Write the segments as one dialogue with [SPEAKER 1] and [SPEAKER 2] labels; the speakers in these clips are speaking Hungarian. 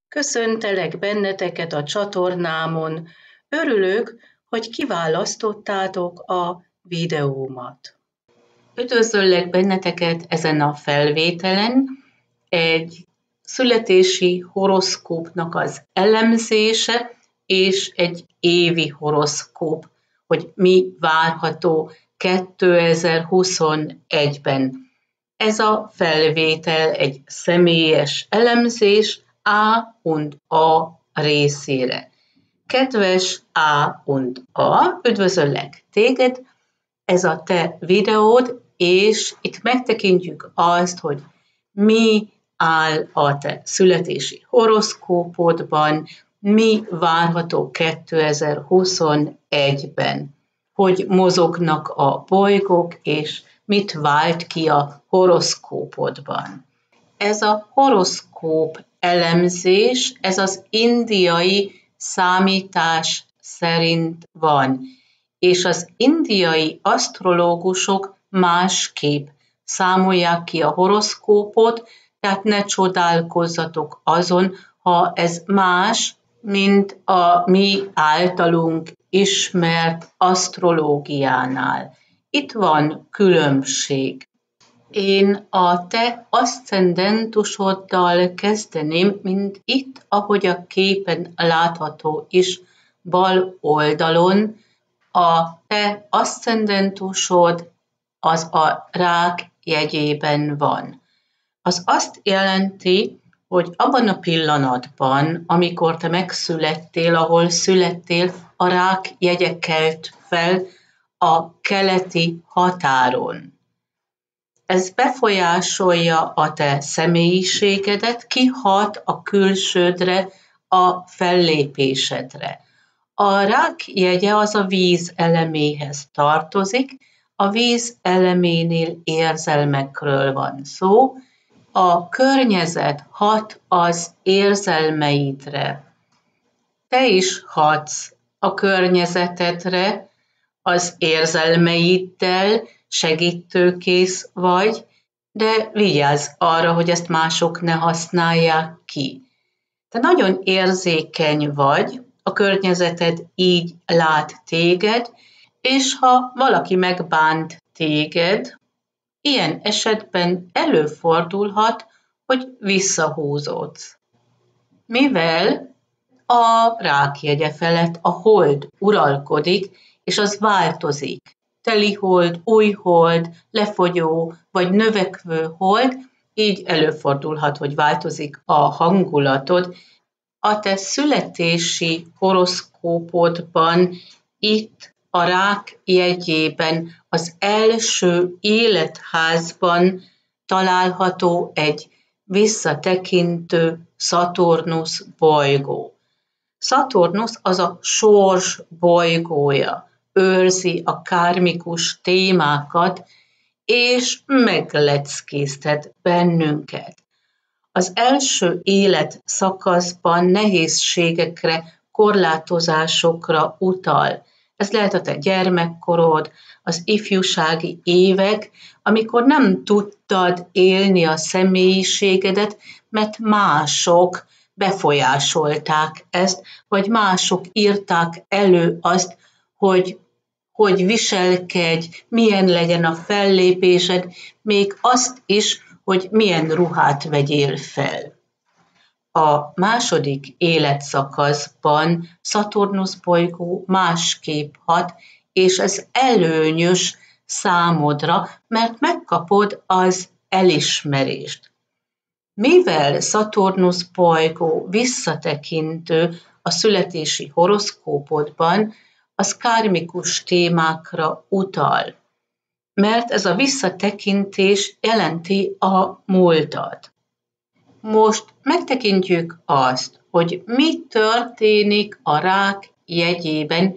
[SPEAKER 1] Köszöntelek benneteket a csatornámon. Örülök, hogy kiválasztottátok a videómat. Üdvözöllek benneteket ezen a felvételen. Egy születési horoszkópnak az elemzése és egy évi horoszkóp, hogy mi várható 2021-ben. Ez a felvétel egy személyes elemzés A.A. részére. Kedves A.A., üdvözöllek téged, ez a te videód, és itt megtekintjük azt, hogy mi áll a te születési horoszkópodban, mi várható 2021-ben, hogy mozognak a bolygók, és mit vált ki a horoszkópodban. Ez a horoszkóp elemzés, ez az indiai számítás szerint van, és az indiai asztrológusok másképp számolják ki a horoszkópot, tehát ne csodálkozzatok azon, ha ez más, mint a mi általunk ismert asztrológiánál. Itt van különbség. Én a te aszcendentusoddal kezdeném, mint itt, ahogy a képen látható is, bal oldalon. A te aszcendentusod az a rák jegyében van. Az azt jelenti, hogy abban a pillanatban, amikor te megszülettél, ahol születtél, a rák jegye kelt fel a keleti határon. Ez befolyásolja a te személyiségedet, kihat a külsődre, a fellépésedre. A rák jegye az a víz eleméhez tartozik, a víz eleménél érzelmekről van szó, a környezet hat az érzelmeidre. Te is hatsz a környezetedre, az érzelmeiddel, segítőkész vagy, de vigyázz arra, hogy ezt mások ne használják ki. Te nagyon érzékeny vagy, a környezeted így lát téged, és ha valaki megbánt téged, ilyen esetben előfordulhat, hogy visszahúzódsz. Mivel a rákjegye felett a hold uralkodik, és az változik. Teli hold, új hold, lefogyó vagy növekvő hold, így előfordulhat, hogy változik a hangulatod. A te születési horoszkópodban itt a rák jegyében az első életházban található egy visszatekintő Szaturnusz bolygó. Szaturnusz az a sors bolygója, őrzi a kármikus témákat, és megleckéztet bennünket. Az első életszakaszban nehézségekre, korlátozásokra utal. Ez lehet a te gyermekkorod, az ifjúsági évek, amikor nem tudtad élni a személyiségedet, mert mások befolyásolták ezt, vagy mások írták elő azt, hogy viselkedj, milyen legyen a fellépésed, még azt is, hogy milyen ruhát vegyél fel. A második életszakaszban Szaturnusz bolygó másképp hat, és ez előnyös számodra, mert megkapod az elismerést. Mivel Szaturnusz bolygó visszatekintő a születési horoszkópodban, az kármikus témákra utal, mert ez a visszatekintés jelenti a múltat. Most megtekintjük azt, hogy mi történik a rák jegyében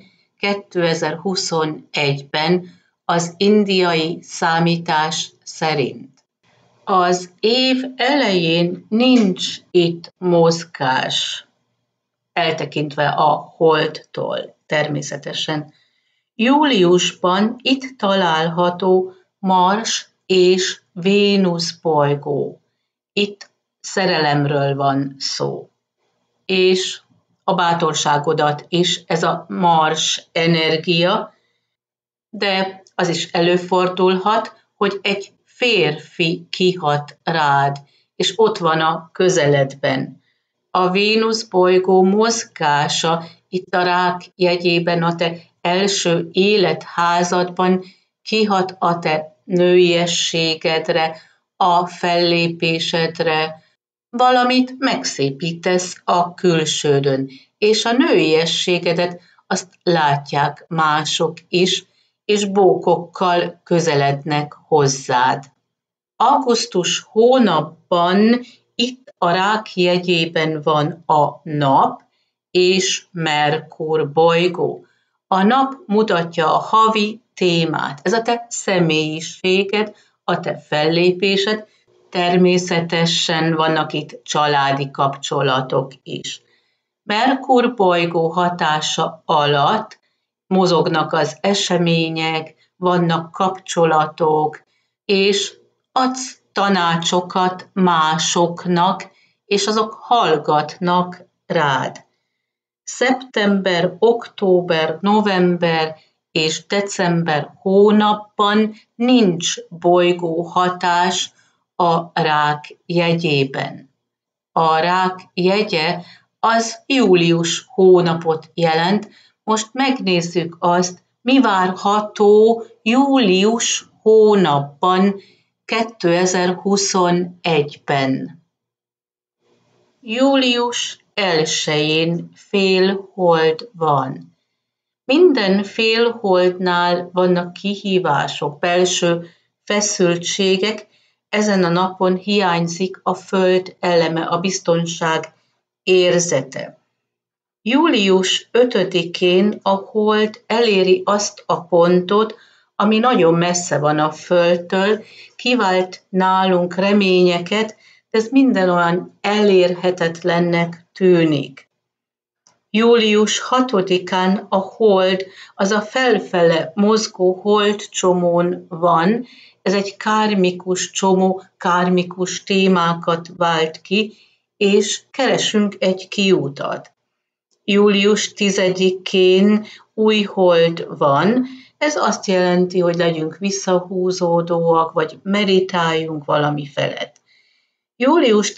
[SPEAKER 1] 2021-ben az indiai számítás szerint. Az év elején nincs itt mozgás, eltekintve a holdtól természetesen. Júliusban itt található Mars és Vénusz bolygó. Itt szerelemről van szó. és a bátorságodat is, ez a Mars energia, de az is előfordulhat, hogy egy férfi kihat rád, és ott van a közeledben. A Vénusz bolygó mozgása itt a Rák jegyében a te első életházadban kihat a te nőiességedre, a fellépésedre, valamit megszépítesz a külsődön, és a nőiességedet azt látják mások is, és bókokkal közelednek hozzád. Augusztus hónapban itt a Rák jegyében van a nap és Merkur bolygó. A nap mutatja a havi témát, ez a te személyiséged, a te fellépésed, természetesen vannak itt családi kapcsolatok is. Merkur bolygó hatása alatt mozognak az események, vannak kapcsolatok, és adsz tanácsokat másoknak, és azok hallgatnak rád. Szeptember, október, november és december hónapban nincs bolygóhatás a Rák jegyében. A Rák jegye az július hónapot jelent. Most megnézzük azt, mi várható július hónapban 2021-ben. Július 1-én félhold van. Minden félholdnál vannak kihívások, belső feszültségek, ezen a napon hiányzik a föld eleme, a biztonság érzete. Július 5-én a hold eléri azt a pontot, ami nagyon messze van a Földtől, kivált nálunk reményeket, de ez minden olyan elérhetetlennek tűnik. Július 6-án a hold, az a felfele mozgó holdcsomón van, ez egy kármikus csomó, kármikus témákat vált ki, és keresünk egy kiutat. Július 10-én új hold van, ez azt jelenti, hogy legyünk visszahúzódóak, vagy meditáljunk valami felett. Július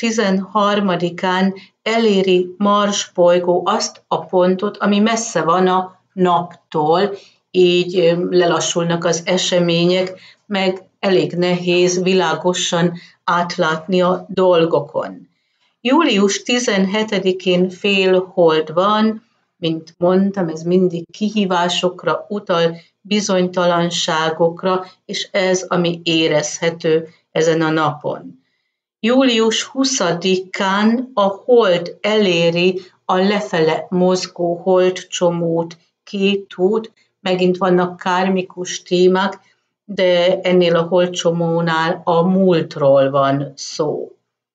[SPEAKER 1] 13-án eléri Mars bolygó azt a pontot, ami messze van a naptól, így lelassulnak az események, meg elég nehéz világosan átlátni a dolgokon. Július 17-én félhold van, mint mondtam, ez mindig kihívásokra utal, bizonytalanságokra, és ez, ami érezhető ezen a napon. Július 20-án a hold eléri a lefele mozgó holdcsomót, Kétút, megint vannak kármikus témák, de ennél a holdcsomónál a múltról van szó.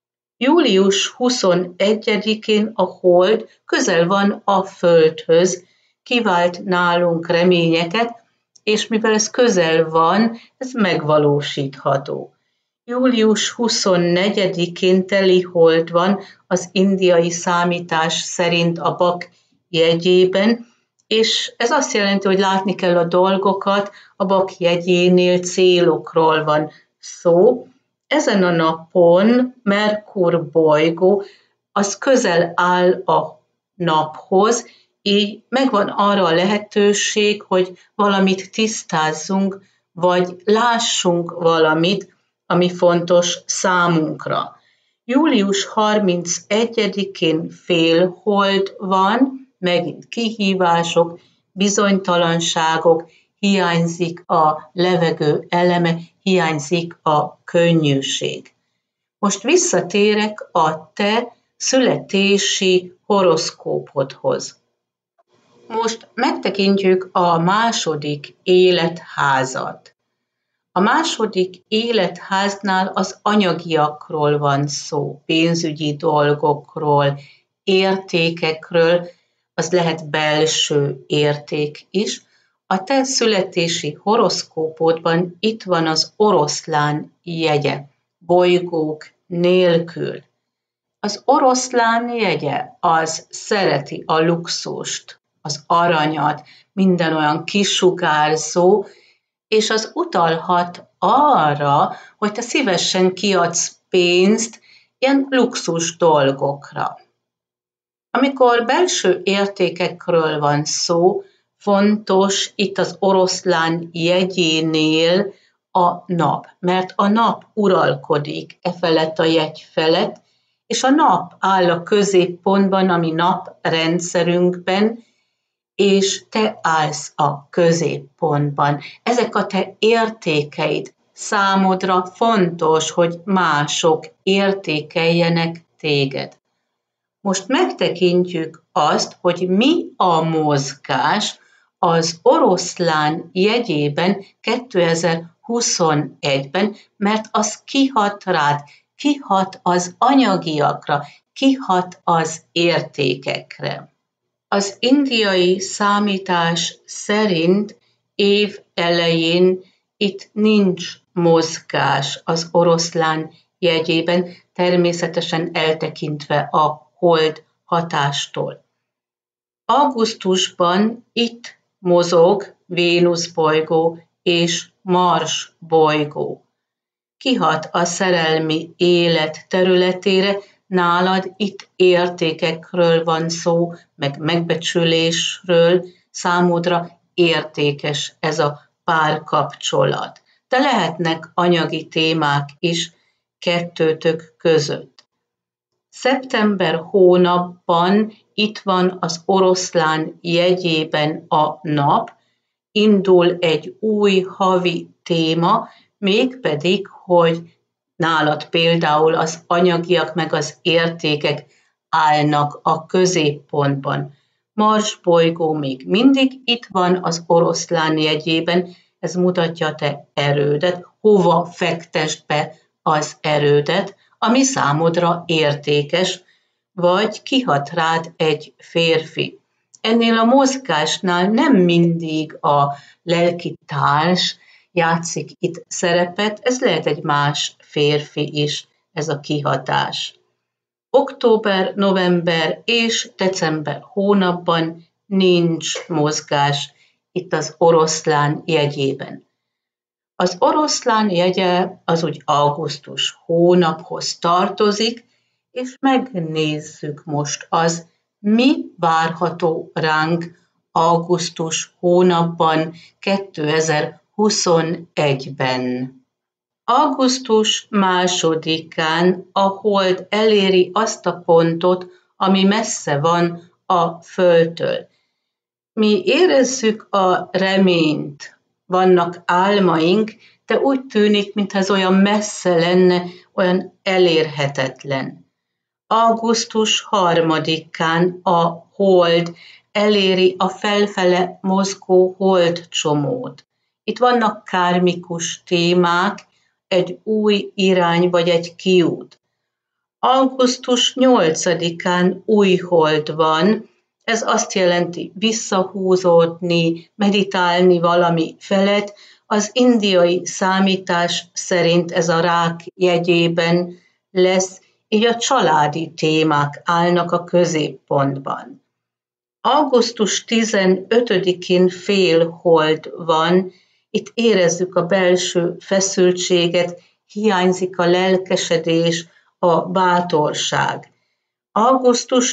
[SPEAKER 1] Július 21-én a hold közel van a Földhöz, kivált nálunk reményeket, és mivel ez közel van, ez megvalósítható. Július 24-én teli hold van az indiai számítás szerint a Bak jegyében, és ez azt jelenti, hogy látni kell a dolgokat, a Bak jegyénél célokról van szó. Ezen a napon Merkur bolygó az közel áll a naphoz, így megvan arra a lehetőség, hogy valamit tisztázzunk, vagy lássunk valamit, ami fontos számunkra. Július 31-én félhold van, megint kihívások, bizonytalanságok, hiányzik a levegő eleme, hiányzik a könnyűség. Most visszatérek a te születési horoszkópodhoz. Most megtekintjük a második életházat. A második életháznál az anyagiakról van szó, pénzügyi dolgokról, értékekről, az lehet belső érték is. A te születési horoszkópodban itt van az oroszlán jegye, bolygók nélkül. Az oroszlán jegye az szereti a luxust, az aranyat, minden olyan kisugárzó, és az utalhat arra, hogy te szívesen kiadsz pénzt ilyen luxus dolgokra. Amikor belső értékekről van szó, fontos itt az oroszlán jegyénél a nap, mert a nap uralkodik e felett a jegy felett, és a nap áll a középpontban, ami naprendszerünkben, és te állsz a középpontban. Ezek a te értékeid. Számodra fontos, hogy mások értékeljenek téged. Most megtekintjük azt, hogy mi a mozgás az oroszlán jegyében 2021-ben, mert az kihat rád, kihat az anyagiakra, kihat az értékekre. Az indiai számítás szerint év elején itt nincs mozgás az oroszlán jegyében, természetesen eltekintve a hold hatástól. Augusztusban itt mozog Vénusz bolygó és Mars bolygó. Kihat a szerelmi élet területére, nálad itt értékekről van szó, meg megbecsülésről, számodra értékes ez a párkapcsolat. De lehetnek anyagi témák is kettőtök között. Szeptember hónapban itt van az oroszlán jegyében a nap, indul egy új havi téma, mégpedig, hogy nálad például az anyagiak meg az értékek állnak a középpontban. Mars bolygó még mindig itt van az oroszlán jegyében, ez mutatja a te erődet, hova fektesd be az erődet, ami számodra értékes, vagy kihat rád egy férfi. Ennél a mozgásnál nem mindig a lelki társ játszik itt szerepet, ez lehet egy más férfi is, ez a kihatás. Október, november és december hónapban nincs mozgás itt az oroszlán jegyében. Az oroszlán jegye az úgy augusztus hónaphoz tartozik, és megnézzük most mi várható ránk augusztus hónapban 2021-ben. Augusztus 2-án a hold eléri azt a pontot, ami messze van a Földtől. Mi érezzük a reményt, vannak álmaink, de úgy tűnik, mintha ez olyan messze lenne, olyan elérhetetlen. Augusztus 3-án a hold eléri a felfele mozgó holdcsomót. Itt vannak kármikus témák, egy új irány vagy egy kiút. Augusztus 8-án új hold van, ez azt jelenti visszahúzódni, meditálni valami felett. Az indiai számítás szerint ez a rák jegyében lesz, így a családi témák állnak a középpontban. Augusztus 15-én félhold van, itt érezzük a belső feszültséget, hiányzik a lelkesedés, a bátorság. Augusztus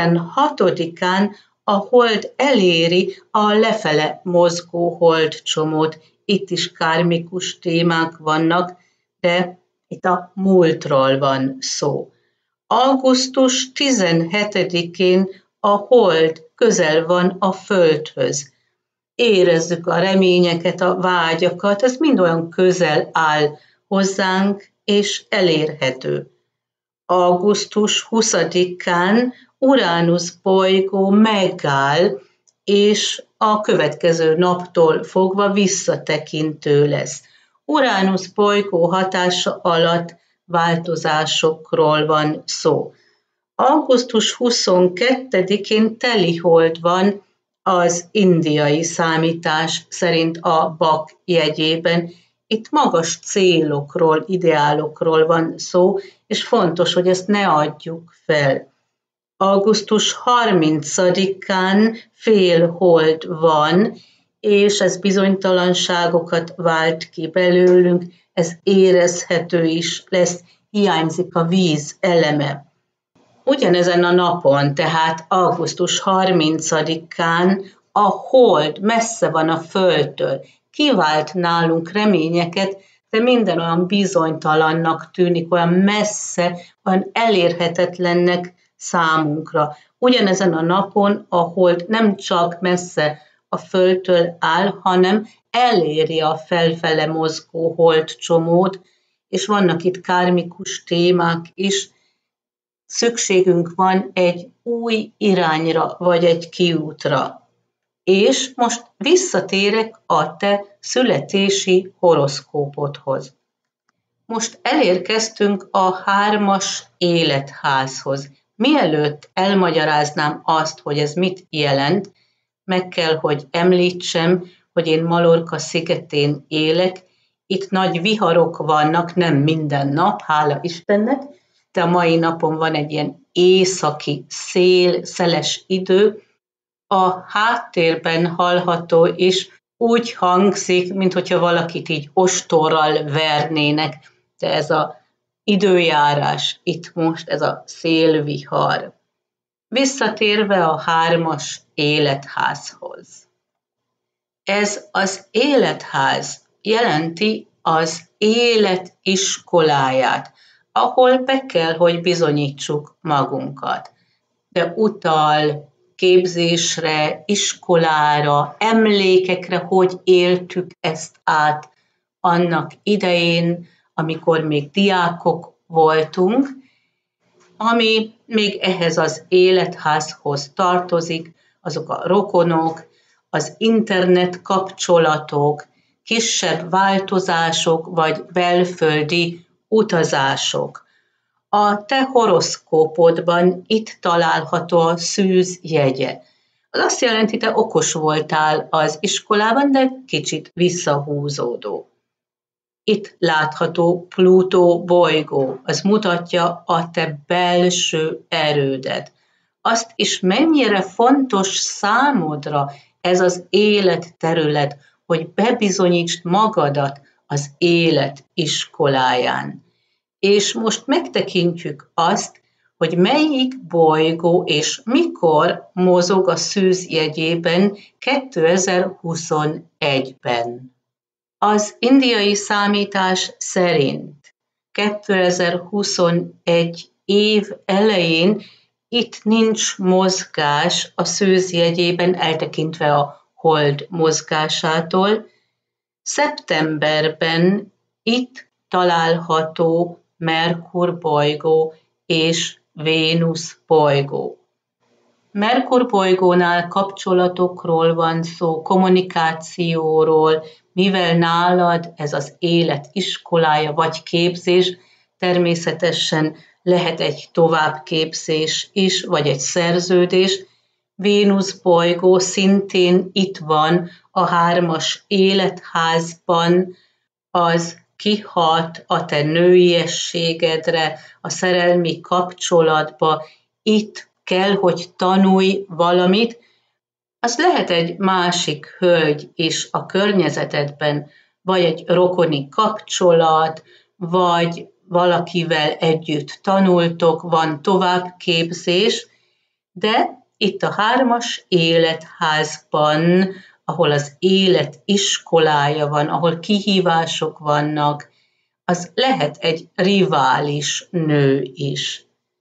[SPEAKER 1] 16-án a hold eléri a lefele mozgó holdcsomót. Itt is kármikus témák vannak, de itt a múltról van szó. Augusztus 17-én a hold közel van a Földhöz. Érezzük a reményeket, a vágyakat, ez mind olyan közel áll hozzánk, és elérhető. Augusztus 20-án Uránusz bolygó megáll, és a következő naptól fogva visszatekintő lesz. Uránusz bolygó hatása alatt változásokról van szó. Augusztus 22-én telihold van az indiai számítás szerint a Bak jegyében. Itt magas célokról, ideálokról van szó, és fontos, hogy ezt ne adjuk fel. Augusztus 30-án félhold van, és ez bizonytalanságokat vált ki belőlünk, ez érezhető is lesz, hiányzik a víz eleme. Ugyanezen a napon, tehát augusztus 30-án a hold messze van a Földtől, kivált nálunk reményeket, de minden olyan bizonytalannak tűnik, olyan messze, olyan elérhetetlennek számunkra. Ugyanezen a napon a hold nem csak messze a Földtől áll, hanem eléri a felfele mozgó holdcsomót, és vannak itt kármikus témák is. Szükségünk van egy új irányra, vagy egy kiútra. És most visszatérek a te születési horoszkópodhoz. Most elérkeztünk a 3-as életházhoz. Mielőtt elmagyaráznám azt, hogy ez mit jelent, meg kell, hogy említsem, hogy én Mallorca szigetén élek. Itt nagy viharok vannak, nem minden nap, hála Istennek, de a mai napon van egy ilyen északi szél, szeles idő. A háttérben hallható is úgy hangzik, mintha valakit így ostorral vernének, de ez az időjárás itt most, ez a szélvihar. Visszatérve a 3-as életházhoz. Ez az életház jelenti az élet iskoláját, ahol be kell, hogy bizonyítsuk magunkat. De utal képzésre, iskolára, emlékekre, hogy éltük ezt át annak idején, amikor még diákok voltunk, ami még ehhez az életházhoz tartozik, azok a rokonok, az internet kapcsolatok, kisebb változások vagy belföldi utazások. A te horoszkópodban itt található a szűz jegye. Az azt jelenti, te okos voltál az iskolában, de kicsit visszahúzódó. Itt látható Plutó bolygó, az mutatja a te belső erődet. Azt is mennyire fontos számodra ez az életterület, hogy bebizonyítsd magadat az élet iskoláján. És most megtekintjük azt, hogy melyik bolygó és mikor mozog a szűz jegyében 2021-ben. Az indiai számítás szerint 2021 év elején itt nincs mozgás a szűz jegyében, eltekintve a hold mozgásától. Szeptemberben itt található Merkur bolygó és Vénusz bolygó. Merkur bolygónál kapcsolatokról van szó, kommunikációról, mivel nálad ez az élet iskolája vagy képzés, természetesen lehet egy továbbképzés is, vagy egy szerződés. Vénusz bolygó szintén itt van a 3-as életházban, az kihat a te nőiességedre, a szerelmi kapcsolatba, itt kell, hogy tanulj valamit, az lehet egy másik hölgy is a környezetedben, vagy egy rokoni kapcsolat, vagy valakivel együtt tanultok, van továbbképzés, de itt a 3-as életházban, ahol az élet iskolája van, ahol kihívások vannak, az lehet egy rivális nő is.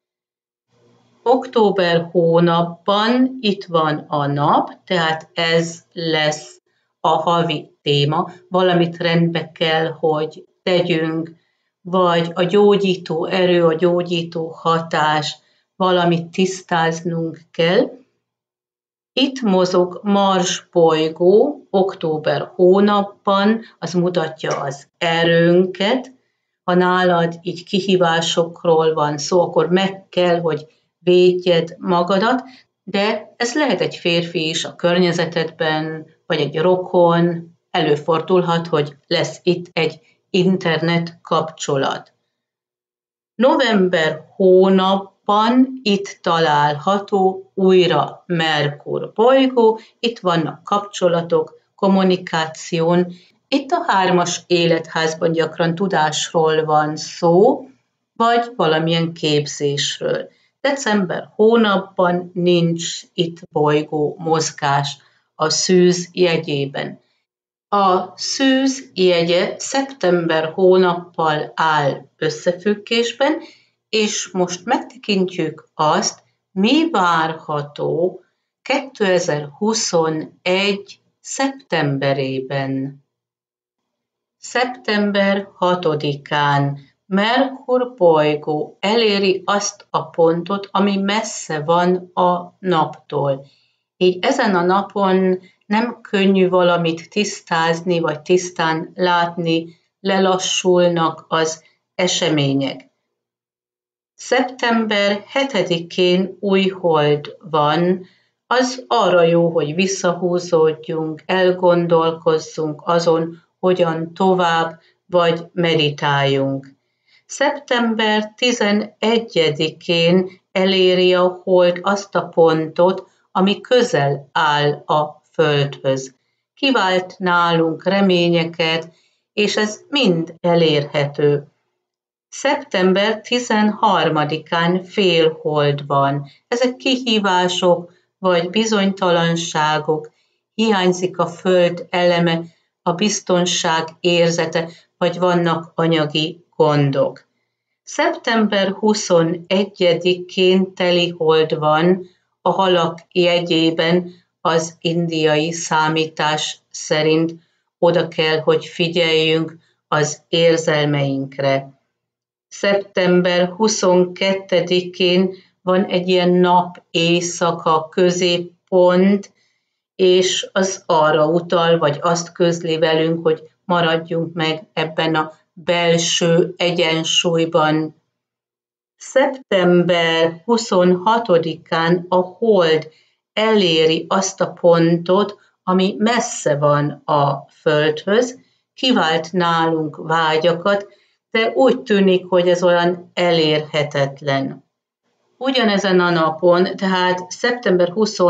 [SPEAKER 1] Október hónapban itt van a nap, tehát ez lesz a havi téma, valamit rendbe kell, hogy tegyünk, vagy a gyógyító erő, a gyógyító hatás, valamit tisztáznunk kell. Itt mozog Mars bolygó október hónapban, az mutatja az erőnket. Ha nálad így kihívásokról van szó, akkor meg kell, hogy védjed magadat, de ez lehet egy férfi is a környezetedben, vagy egy rokon, előfordulhat, hogy lesz itt egy internet kapcsolat. November hónapban itt található újra Merkur bolygó, itt vannak kapcsolatok, kommunikáción, itt a 3-as életházban gyakran tudásról van szó, vagy valamilyen képzésről. December hónapban nincs itt bolygó mozgás a szűz jegyében. A szűz jegye szeptember hónappal áll összefüggésben, és most megtekintjük azt, mi várható 2021. szeptemberében. Szeptember 6-án Merkur bolygó eléri azt a pontot, ami messze van a naptól. Így ezen a napon nem könnyű valamit tisztázni, vagy tisztán látni, lelassulnak az események. Szeptember 7-én új hold van, az arra jó, hogy visszahúzódjunk, elgondolkozzunk azon, hogyan tovább, vagy meditáljunk. Szeptember 11-én eléri a hold azt a pontot, ami közel áll a Földhöz. Kivált nálunk reményeket, és ez mind elérhető. Szeptember 13-án félhold van. Ezek kihívások vagy bizonytalanságok, hiányzik a Föld eleme, a biztonság érzete, vagy vannak anyagi gondok. Szeptember 21-én telihold van a halak jegyében, az indiai számítás szerint oda kell, hogy figyeljünk az érzelmeinkre. Szeptember 22-én van egy ilyen nap-éjszaka középpont, és az arra utal, vagy azt közli velünk, hogy maradjunk meg ebben a belső egyensúlyban. Szeptember 26-án a hold eléri azt a pontot, ami messze van a Földhöz, kivált nálunk vágyakat, de úgy tűnik, hogy ez olyan elérhetetlen. Ugyanezen a napon, tehát szeptember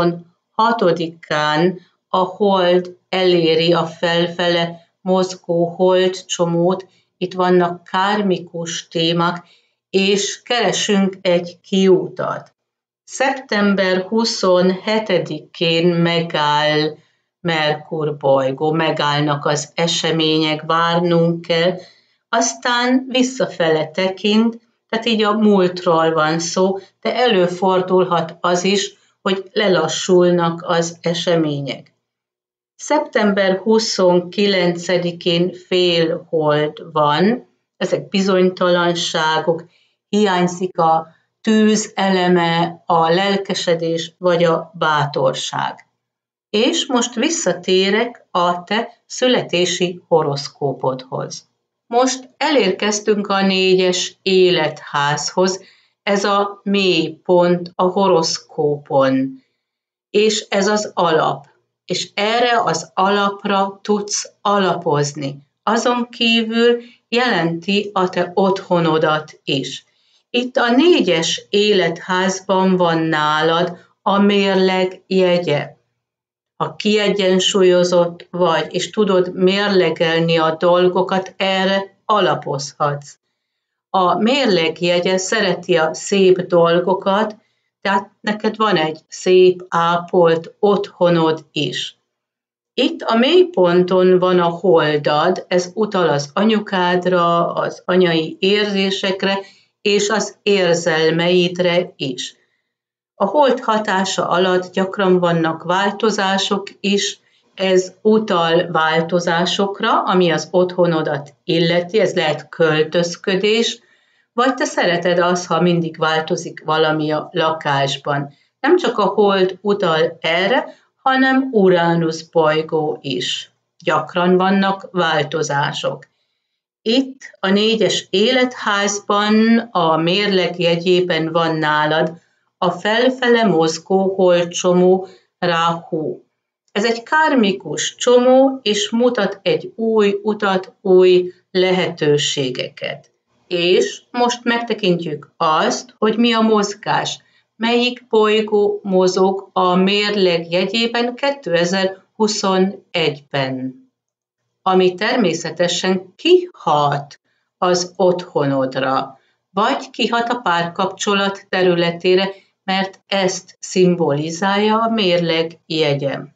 [SPEAKER 1] 26-án a hold eléri a felfele mozgó holdcsomót, itt vannak kármikus témák, és keresünk egy kiutat. Szeptember 27-én megáll Merkur bolygó, megállnak az események, várnunk kell, aztán visszafele tekint, tehát így a múltról van szó, de előfordulhat az is, hogy lelassulnak az események. Szeptember 29-én félhold van, ezek bizonytalanságok, hiányzik a tűz eleme, a lelkesedés vagy a bátorság. És most visszatérek a te születési horoszkópodhoz. Most elérkeztünk a 4-es életházhoz, ez a mély pont a horoszkópon, és ez az alap, és erre az alapra tudsz alapozni. Azon kívül jelenti a te otthonodat is. Itt a 4-es életházban van nálad a mérleg jegye. Ha kiegyensúlyozott vagy, és tudod mérlegelni a dolgokat, erre alapozhatsz. A mérlegjegye szereti a szép dolgokat, tehát neked van egy szép, ápolt otthonod is. Itt a mélyponton van a holdad, ez utal az anyukádra, az anyai érzésekre, és az érzelmeidre is. A hold hatása alatt gyakran vannak változások is, ez utal változásokra, ami az otthonodat illeti, ez lehet költözködés, vagy te szereted azt, ha mindig változik valami a lakásban. Nem csak a hold utal erre, hanem Uránusz bolygó is. Gyakran vannak változások. Itt a 4-es életházban a mérleg jegyében van nálad a felfele mozgó holdcsomó Ráhu. Ez egy kármikus csomó, és mutat egy új utat, új lehetőségeket. És most megtekintjük azt, hogy mi a mozgás. Melyik bolygó mozog a mérleg jegyében 2021-ben? Ami természetesen kihat az otthonodra, vagy kihat a párkapcsolat területére, mert ezt szimbolizálja a mérleg jegyem.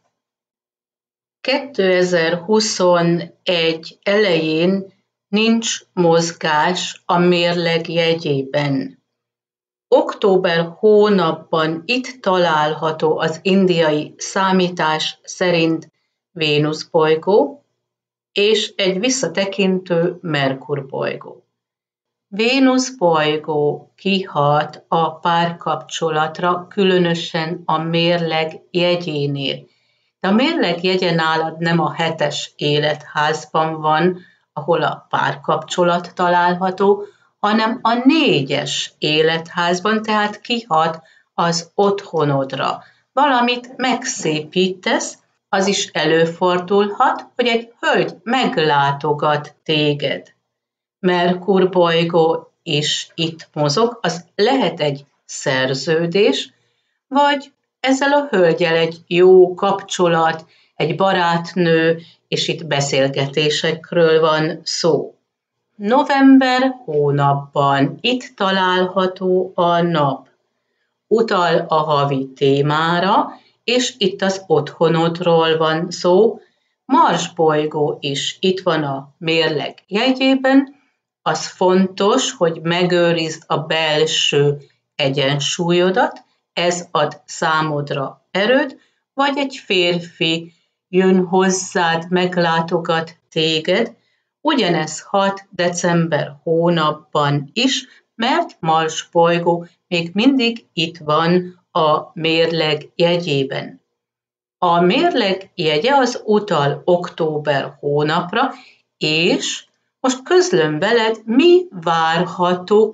[SPEAKER 1] 2021 elején nincs mozgás a mérleg jegyében. Október hónapban itt található az indiai számítás szerint Vénusz bolygó és egy visszatekintő Merkur bolygó. Vénusz bolygó kihat a párkapcsolatra, különösen a mérleg jegyénél. De a mérleg jegye nálad nem a 7-es életházban van, ahol a párkapcsolat található, hanem a 4-es életházban, tehát kihat az otthonodra. Valamit megszépítesz, az is előfordulhat, hogy egy hölgy meglátogat téged. Merkur bolygó is itt mozog, az lehet egy szerződés, vagy ezzel a hölgyel egy jó kapcsolat, egy barátnő, és itt beszélgetésekről van szó. November hónapban itt található a nap. Utal a havi témára, és itt az otthonodról van szó. Mars bolygó is itt van a mérleg jegyében. Az fontos, hogy megőrizd a belső egyensúlyodat, ez ad számodra erőt, vagy egy férfi jön hozzád, meglátogat téged. Ugyanez hat december hónapban is, mert Mars bolygó még mindig itt van a mérleg jegyében. A mérleg jegye az utal október hónapra, és most közlöm veled, mi várható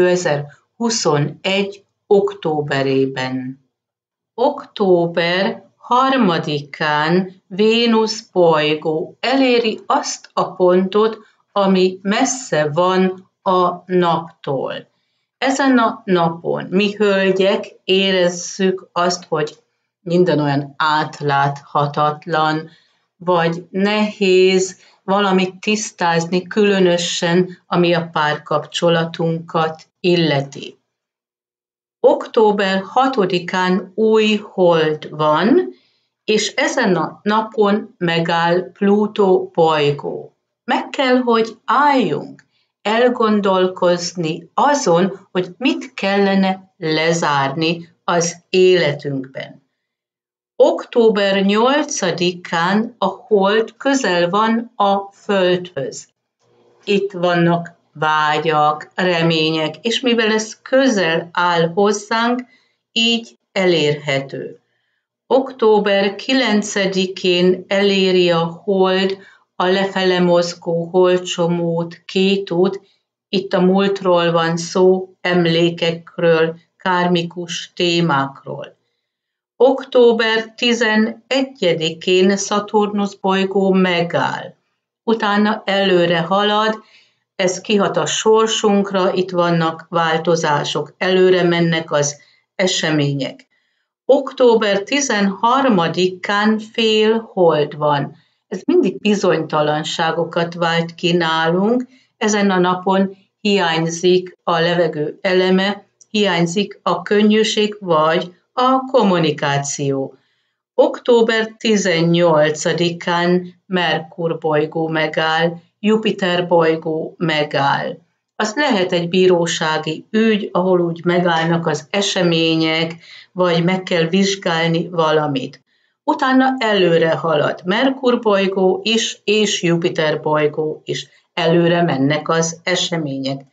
[SPEAKER 1] 2021 októberében. Október 3-án Vénusz bolygó eléri azt a pontot, ami messze van a naptól. Ezen a napon mi hölgyek érezzük azt, hogy minden olyan átláthatatlan, vagy nehéz valamit tisztázni, különösen ami a párkapcsolatunkat illeti. Október 6-án új hold van, és ezen a napon megáll Plutó bolygó. Meg kell, hogy álljunk, elgondolkozni azon, hogy mit kellene lezárni az életünkben. Október 8-án a hold közel van a Földhöz. Itt vannak vágyak, remények, és mivel ez közel áll hozzánk, így elérhető. Október 9-én eléri a hold a lefele mozgó holdcsomót, Kétút, itt a múltról van szó, emlékekről, kármikus témákról. Október 11-én Szaturnusz bolygó megáll, utána előre halad, ez kihat a sorsunkra, itt vannak változások, előre mennek az események. Október 13-án fél hold van. Ez mindig bizonytalanságokat vált ki nálunk, ezen a napon hiányzik a levegő eleme, hiányzik a könnyűség vagy a kommunikáció. Október 18-án Merkur bolygó megáll, Jupiter bolygó megáll. Az lehet egy bírósági ügy, ahol úgy megállnak az események, vagy meg kell vizsgálni valamit. Utána előre halad Merkur bolygó is, és Jupiter bolygó is. Előre mennek az események.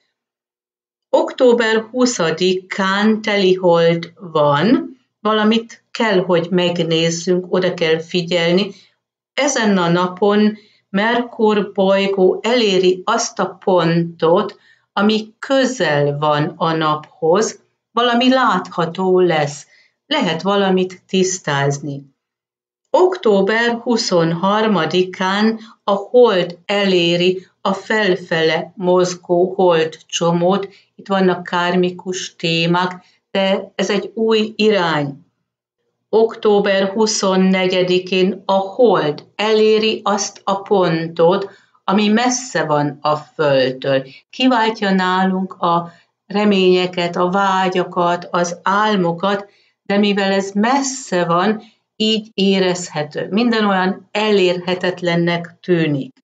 [SPEAKER 1] Október 20-án telihold van, valamit kell, hogy megnézzünk, oda kell figyelni. Ezen a napon Merkur bolygó eléri azt a pontot, ami közel van a naphoz, valami látható lesz, lehet valamit tisztázni. Október 23-án a hold eléri a felfele mozgó holdcsomót, itt vannak kármikus témák, de ez egy új irány. Október 24-én a hold eléri azt a pontot, ami messze van a Földtől. Kiváltja nálunk a reményeket, a vágyakat, az álmokat, de mivel ez messze van, így érezhető. Minden olyan elérhetetlennek tűnik.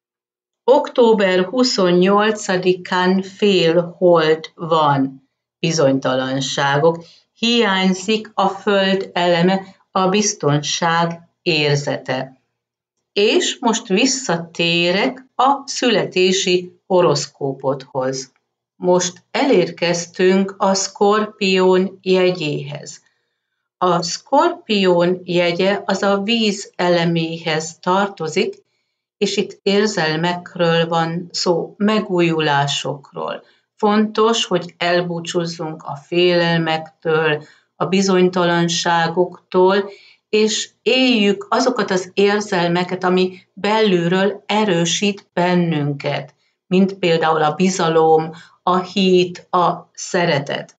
[SPEAKER 1] Október 28-án félhold van, bizonytalanságok, hiányzik a Föld eleme, a biztonság érzete. És most visszatérek a születési horoszkópodhoz. Most elérkeztünk a Szkorpión jegyéhez. A Szkorpión jegye az a víz eleméhez tartozik, és itt érzelmekről van szó, megújulásokról. Fontos, hogy elbúcsúzzunk a félelmektől, a bizonytalanságoktól, és éljük azokat az érzelmeket, ami belülről erősít bennünket, mint például a bizalom, a hit, a szeretet.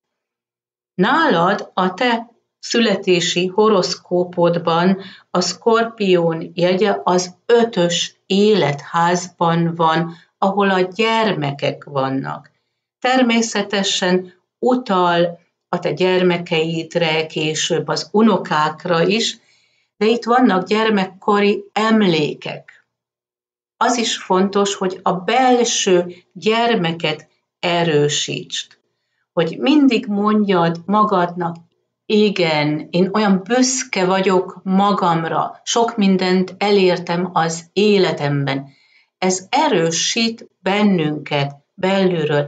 [SPEAKER 1] Nálad a te születési horoszkópodban a Szkorpión jegye az 5. életházban van, ahol a gyermekek vannak. Természetesen utal a te gyermekeidre, később az unokákra is, de itt vannak gyermekkori emlékek. Az is fontos, hogy a belső gyermeket erősítsd, hogy mindig mondjad magadnak, igen, én olyan büszke vagyok magamra, sok mindent elértem az életemben. Ez erősít bennünket belülről,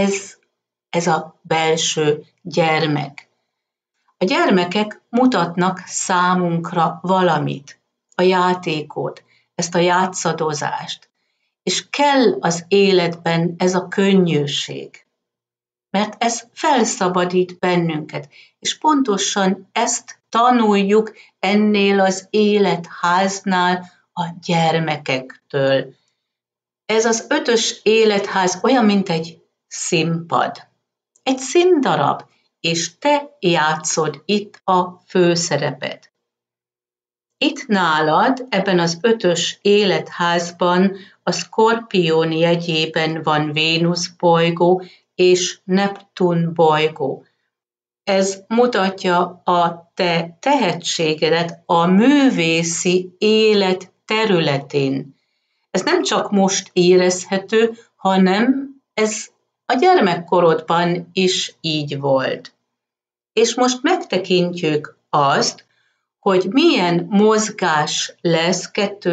[SPEAKER 1] ez a belső gyermek. A gyermekek mutatnak számunkra valamit, a játékot, ezt a játszadozást, és kell az életben ez a könnyűség, mert ez felszabadít bennünket, és pontosan ezt tanuljuk ennél az életháznál a gyermekektől. Ez az 5. életház olyan, mint egy színpad, egy színdarab, és te játszod itt a főszerepet. Itt nálad, ebben az 5. életházban a Szkorpión jegyében van Vénusz bolygó és Neptun bolygó. Ez mutatja a te tehetségedet a művészi élet területén. Ez nem csak most érezhető, hanem ez a gyermekkorodban is így volt. És most megtekintjük azt, hogy milyen mozgás lesz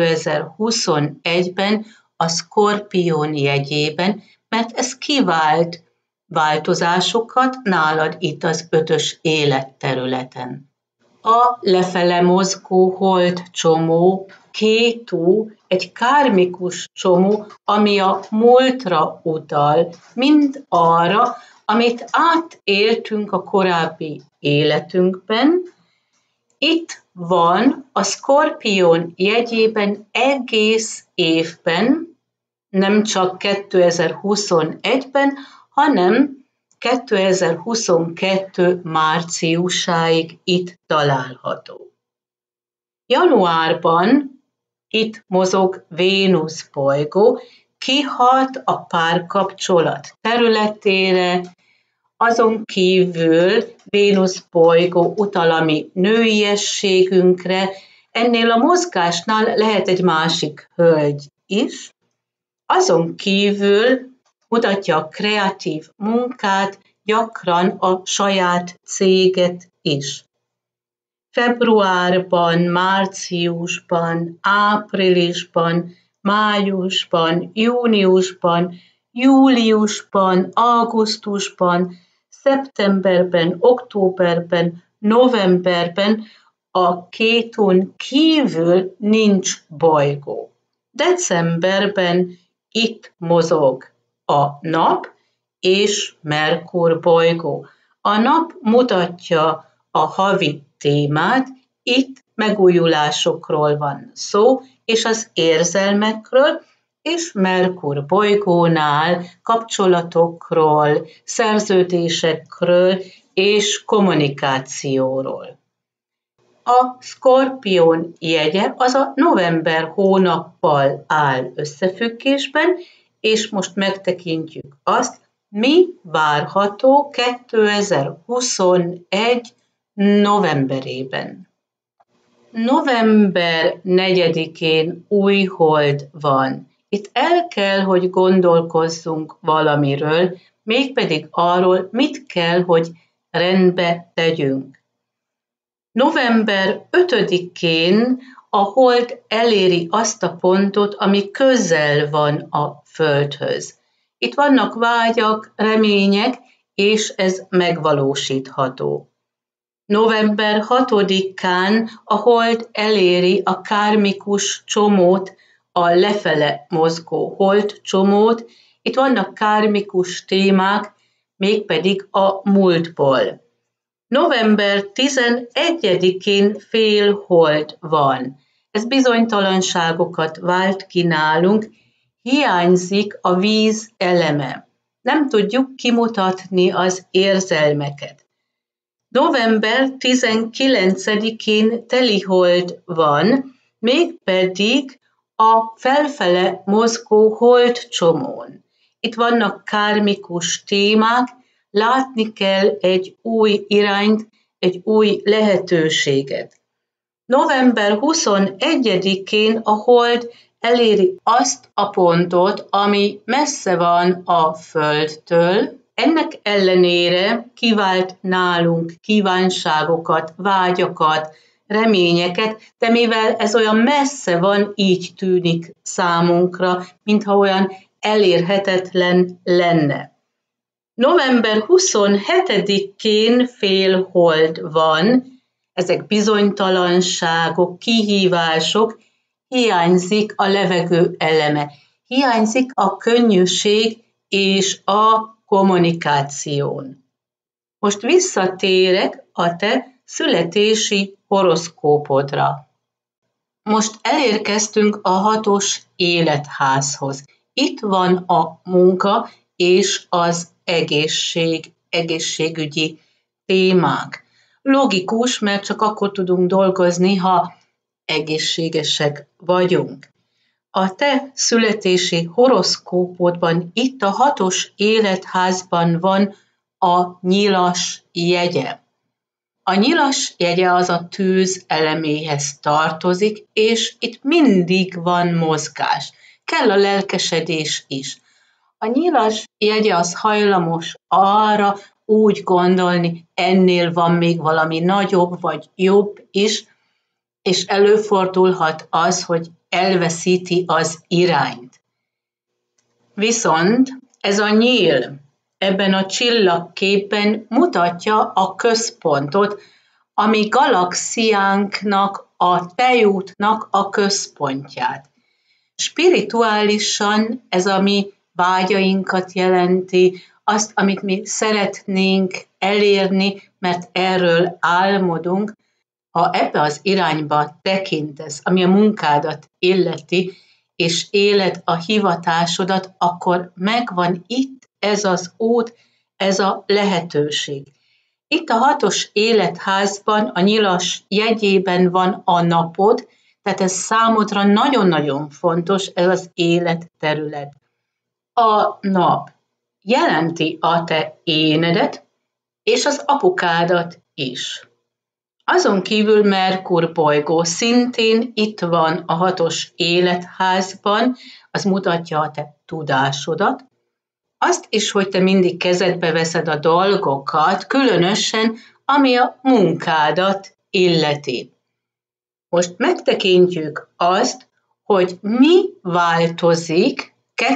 [SPEAKER 1] 2021-ben a Szkorpión jegyében, mert ez kivált változásokat nálad itt az 5. életterületen. A lefele mozgó holdcsomó, Kétu, egy kármikus csomó, ami a múltra utal, mind arra, amit átéltünk a korábbi életünkben. Itt van a Szkorpión jegyében egész évben, nem csak 2021-ben, hanem 2022 márciusáig itt található. Januárban itt mozog Vénusz bolygó, kihat a párkapcsolat területére, azon kívül Vénusz bolygó utal a mi nőiességünkre, ennél a mozgásnál lehet egy másik hölgy is, azon kívül mutatja a kreatív munkát, gyakran a saját céget is. Februárban, márciusban, áprilisban, májusban, júniusban, júliusban, augusztusban, szeptemberben, októberben, novemberben a Kétun kívül nincs bolygó. Decemberben itt mozog a nap és Merkur bolygó. A nap mutatja a havi témát, itt megújulásokról van szó, és az érzelmekről, és Merkur bolygónál kapcsolatokról, szerződésekről és kommunikációról. A Szkorpión jegye az a november hónappal áll összefüggésben, és most megtekintjük azt, mi várható 2021 novemberében. November 4-én új hold van. Itt el kell, hogy gondolkozzunk valamiről, mégpedig arról, mit kell, hogy rendbe tegyünk. November 5-én a hold eléri azt a pontot, ami közel van a Földhöz. Itt vannak vágyak, remények, és ez megvalósítható. November 6-án a hold eléri a kármikus csomót, a lefele mozgó hold csomót. Itt vannak kármikus témák, mégpedig a múltból. November 11-én félhold van. Ez bizonytalanságokat vált ki nálunk, hiányzik a víz eleme. Nem tudjuk kimutatni az érzelmeket. November 19-én telihold van, mégpedig a felfele mozgó holdcsomón. Itt vannak kármikus témák, látni kell egy új irányt, egy új lehetőséget. November 21-én a hold eléri azt a pontot, ami messze van a Földtől. Ennek ellenére kivált nálunk kívánságokat, vágyakat, reményeket, de mivel ez olyan messze van, így tűnik számunkra, mintha olyan elérhetetlen lenne. November 27-én félhold van, ezek bizonytalanságok, kihívások, hiányzik a levegő eleme, hiányzik a könnyűség és a kommunikáción. Most visszatérek a te születési horoszkópodra. Most elérkeztünk a 6. életházhoz. Itt van a munka és az egészségügyi témák. Logikus, mert csak akkor tudunk dolgozni, ha egészségesek vagyunk. A te születési horoszkópodban itt a 6. életházban van a nyilas jegye. A nyilas jegye az a tűz eleméhez tartozik, és itt mindig van mozgás. Kell a lelkesedés is. A nyilas jegye az hajlamos arra úgy gondolni, ennél van még valami nagyobb vagy jobb is, és előfordulhat az, hogy elveszíti az irányt. Viszont ez a nyíl ebben a csillagképen mutatja a központot, ami galaxiánknak, a tejútnak a központját. Spirituálisan ez a mi vágyainkat jelenti, azt, amit mi szeretnénk elérni, mert erről álmodunk. Ha ebbe az irányba tekintesz, ami a munkádat illeti, és éled a hivatásodat, akkor megvan itt ez az út, ez a lehetőség. Itt a 6. életházban, a nyilas jegyében van a napod, tehát ez számodra nagyon-nagyon fontos, ez az életterület. A nap jelenti a te énedet, és az apukádat is. Azon kívül Merkur bolygó szintén itt van a 6. életházban, az mutatja a te tudásodat, azt is, hogy te mindig kezedbe veszed a dolgokat, különösen, ami a munkádat illeti. Most megtekintjük azt, hogy mi változik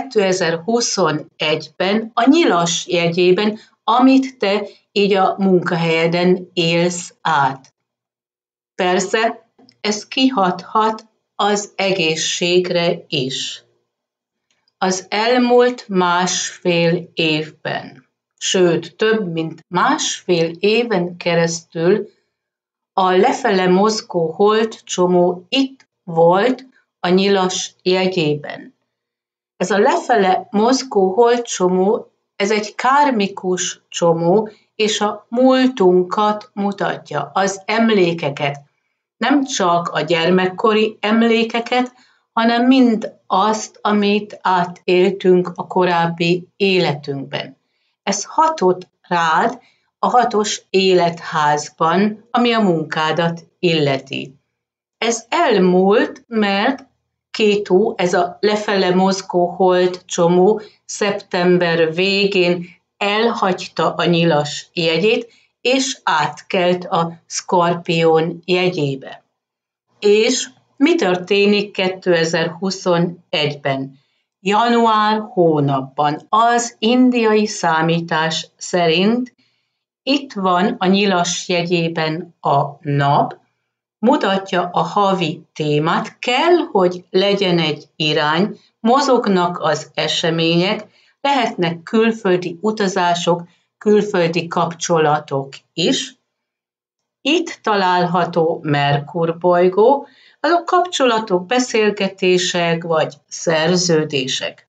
[SPEAKER 1] 2021-ben a nyilas jegyében, amit te így a munkahelyeden élsz át. Persze, ez kihathat az egészségre is. Az elmúlt 1,5 évben, sőt több mint 1,5 éven keresztül a lefele mozgó holdcsomó itt volt a nyilas jegyében. Ez a lefele mozgó holdcsomó, ez egy kármikus csomó, és a múltunkat mutatja, az emlékeket. Nem csak a gyermekkori emlékeket, hanem mind azt, amit átéltünk a korábbi életünkben. Ez hatott rád a 6-os életházban, ami a munkádat illeti. Ez elmúlt, mert Kétu, ez a lefele mozgó holdcsomó szeptember végén elhagyta a nyilas jegyét, és átkelt a Szkorpión jegyébe. És mi történik 2021-ben? Január hónapban az indiai számítás szerint itt van a nyilas jegyében a nap, mutatja a havi témát, kell, hogy legyen egy irány, mozognak az események, lehetnek külföldi utazások, külföldi kapcsolatok is. Itt található Merkur bolygó, azok kapcsolatok, beszélgetések vagy szerződések.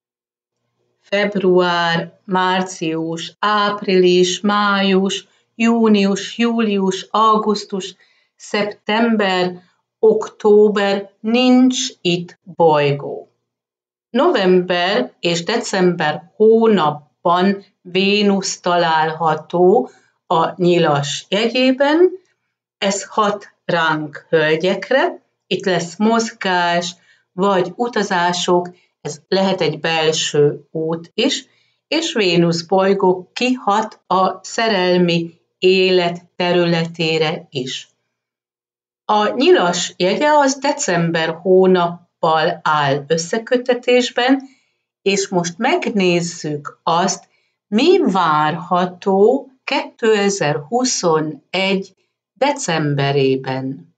[SPEAKER 1] Február, március, április, május, június, július, augusztus, szeptember, október nincs itt bolygó. November és december hónapban Vénusz található a nyilas jegyében, ez hat ránk hölgyekre, itt lesz mozgás, vagy utazások, ez lehet egy belső út is, és Vénusz bolygó kihat a szerelmi élet területére is. A nyilas jegye az december hónappal áll összeköttetésben, és most megnézzük azt, mi várható 2021. decemberében.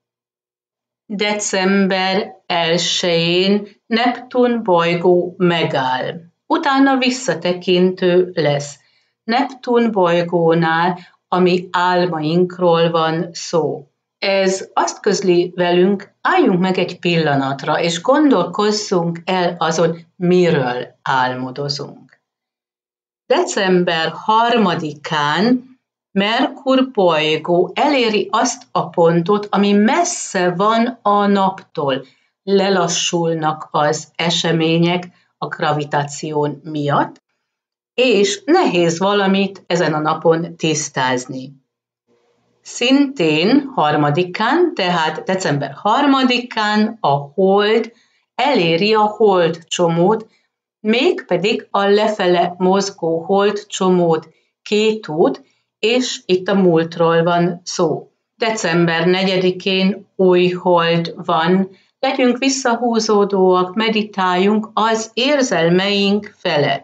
[SPEAKER 1] December 1-én Neptun bolygó megáll, utána visszatekintő lesz. Neptun bolygónál, ami álmainkról van szó. Ez azt közli velünk, álljunk meg egy pillanatra, és gondolkozzunk el azon, miről álmodozunk. December 3-án Merkur bolygó eléri azt a pontot, ami messze van a naptól. Lelassulnak az események a gravitáció miatt, és nehéz valamit ezen a napon tisztázni. Szintén 3-án, tehát december 3-án a hold eléri a holdcsomót, mégpedig a lefele mozgó holdcsomót, Kétút, és itt a múltról van szó. December 4-én új hold van, legyünk visszahúzódóak, meditáljunk az érzelmeink felett.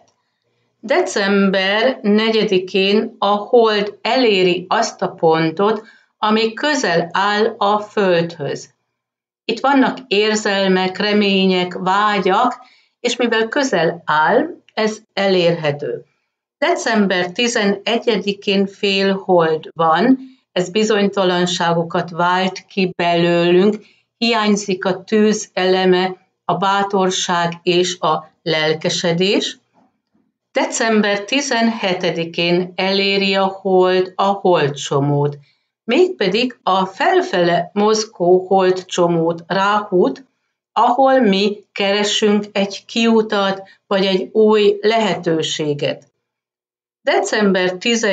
[SPEAKER 1] December 4-én a hold eléri azt a pontot, ami közel áll a Földhöz. Itt vannak érzelmek, remények, vágyak, és mivel közel áll, ez elérhető. December 11-én félhold van, ez bizonytalanságokat vált ki belőlünk, hiányzik a tűz eleme, a bátorság és a lelkesedés. December 17-én eléri a hold a holdcsomót, mégpedig a felfele mozgó holdcsomót, Ráhút, ahol mi keresünk egy kiutat vagy egy új lehetőséget. December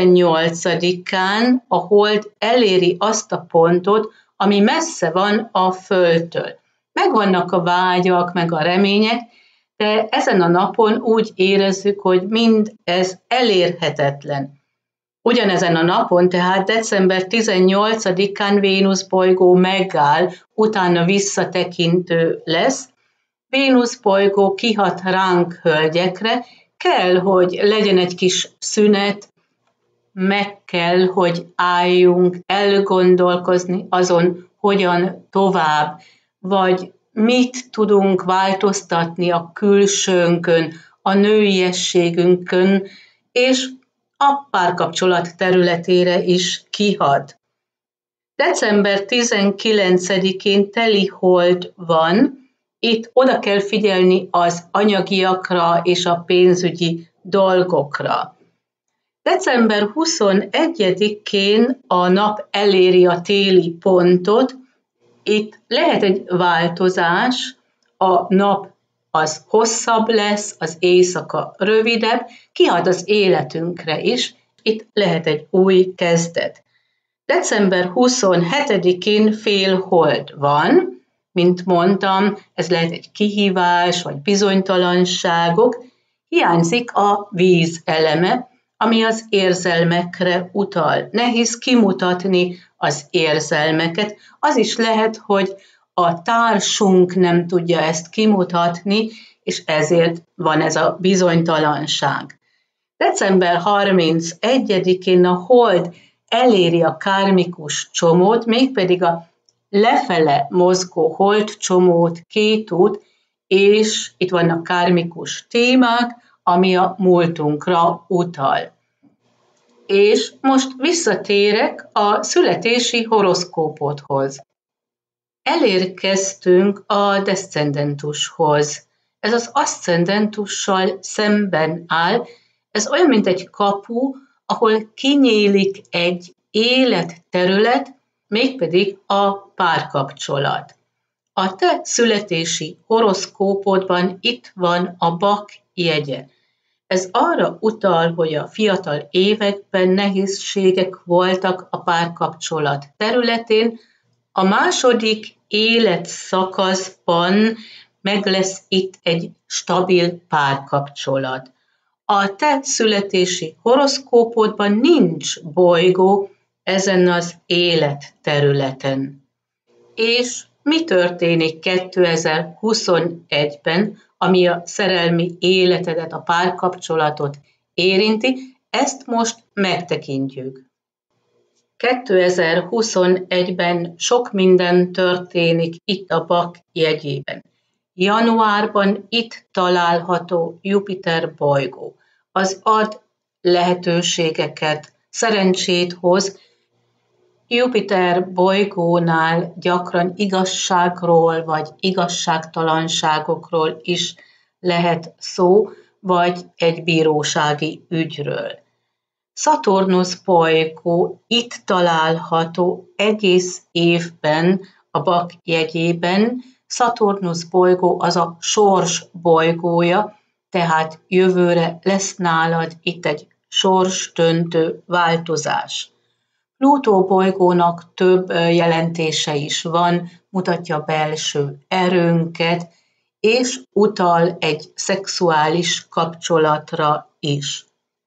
[SPEAKER 1] 18-án a hold eléri azt a pontot, ami messze van a Földtől. Megvannak a vágyak, meg a remények, de ezen a napon úgy érezzük, hogy mind ez elérhetetlen. Ugyanezen a napon, tehát december 18-án Vénusz bolygó megáll, utána visszatekintő lesz. Vénusz bolygó kihat ránk hölgyekre, kell, hogy legyen egy kis szünet, meg kell, hogy álljunk elgondolkozni azon, hogyan tovább, vagy mit tudunk változtatni a külsőnkön, a nőiességünkön, és a párkapcsolat területére is kihat. December 19-én teli hold van, itt oda kell figyelni az anyagiakra és a pénzügyi dolgokra. December 21-én a nap eléri a téli pontot, itt lehet egy változás, a nap az hosszabb lesz, az éjszaka rövidebb, kihat az életünkre is, itt lehet egy új kezdet. December 27-én félhold van, mint mondtam, ez lehet egy kihívás vagy bizonytalanságok, hiányzik a víz eleme, ami az érzelmekre utal. Nehéz kimutatni az érzelmeket. Az is lehet, hogy a társunk nem tudja ezt kimutatni, és ezért van ez a bizonytalanság. December 31-én a hold eléri a kármikus csomót, mégpedig a lefele mozgó holdcsomót, Kétút, és itt vannak kármikus témák, ami a múltunkra utal. És most visszatérek a születési horoszkópodhoz. Elérkeztünk a deszcendentushoz. Ez az aszcendentussal szemben áll, ez olyan, mint egy kapu, ahol kinyílik egy életterület, mégpedig a párkapcsolat. A te születési horoszkópodban itt van a bak jegye. Ez arra utal, hogy a fiatal években nehézségek voltak a párkapcsolat területén, a második életszakaszban meg lesz itt egy stabil párkapcsolat. A te születési horoszkópodban nincs bolygó ezen az életterületen. És mi történik 2021-ben, ami a szerelmi életedet, a párkapcsolatot érinti, ezt most megtekintjük. 2021-ben sok minden történik itt a bak jegyében. Januárban itt található Jupiter bolygó. Az ad lehetőségeket, szerencsét hoz. Jupiter bolygónál gyakran igazságról vagy igazságtalanságokról is lehet szó, vagy egy bírósági ügyről. Szaturnusz bolygó itt található egész évben a bak jegyében. Szaturnusz bolygó az a sors bolygója, tehát jövőre lesz nálad itt egy sorsdöntő változás. Plutó bolygónak több jelentése is van, mutatja a belső erőnket, és utal egy szexuális kapcsolatra is.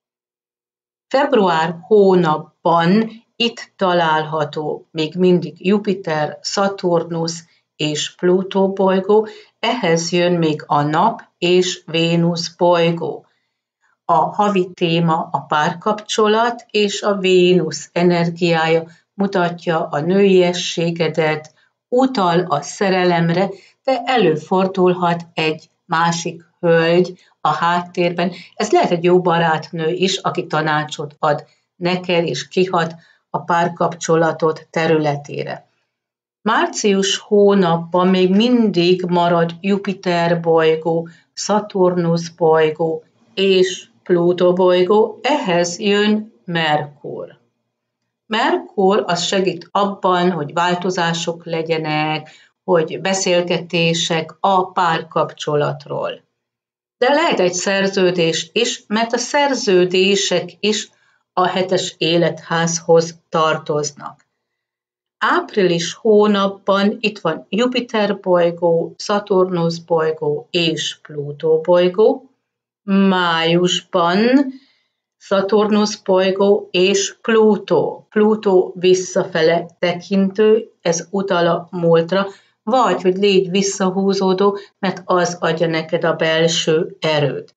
[SPEAKER 1] Február hónapban itt található még mindig Jupiter, Szaturnusz és Plutó bolygó, ehhez jön még a Nap és Vénusz bolygó. A havi téma a párkapcsolat, és a Vénusz energiája mutatja a nőiességedet, utal a szerelemre, de előfordulhat egy másik hölgy a háttérben. Ez lehet egy jó barátnő is, aki tanácsot ad neked, és kihat a párkapcsolatot területére. Március hónapban még mindig marad Jupiter bolygó, Szaturnusz bolygó és Plutó bolygó, ehhez jön Merkur. Merkur az segít abban, hogy változások legyenek, hogy beszélgetések a párkapcsolatról. De lehet egy szerződés is, mert a szerződések is a 7-es életházhoz tartoznak. Április hónapban itt van Jupiter bolygó, Szaturnusz bolygó és Plutó bolygó. Májusban Szaturnusz bolygó és Plutó. Plutó visszafele tekintő, ez utal a múltra, vagy hogy légy visszahúzódó, mert az adja neked a belső erőt.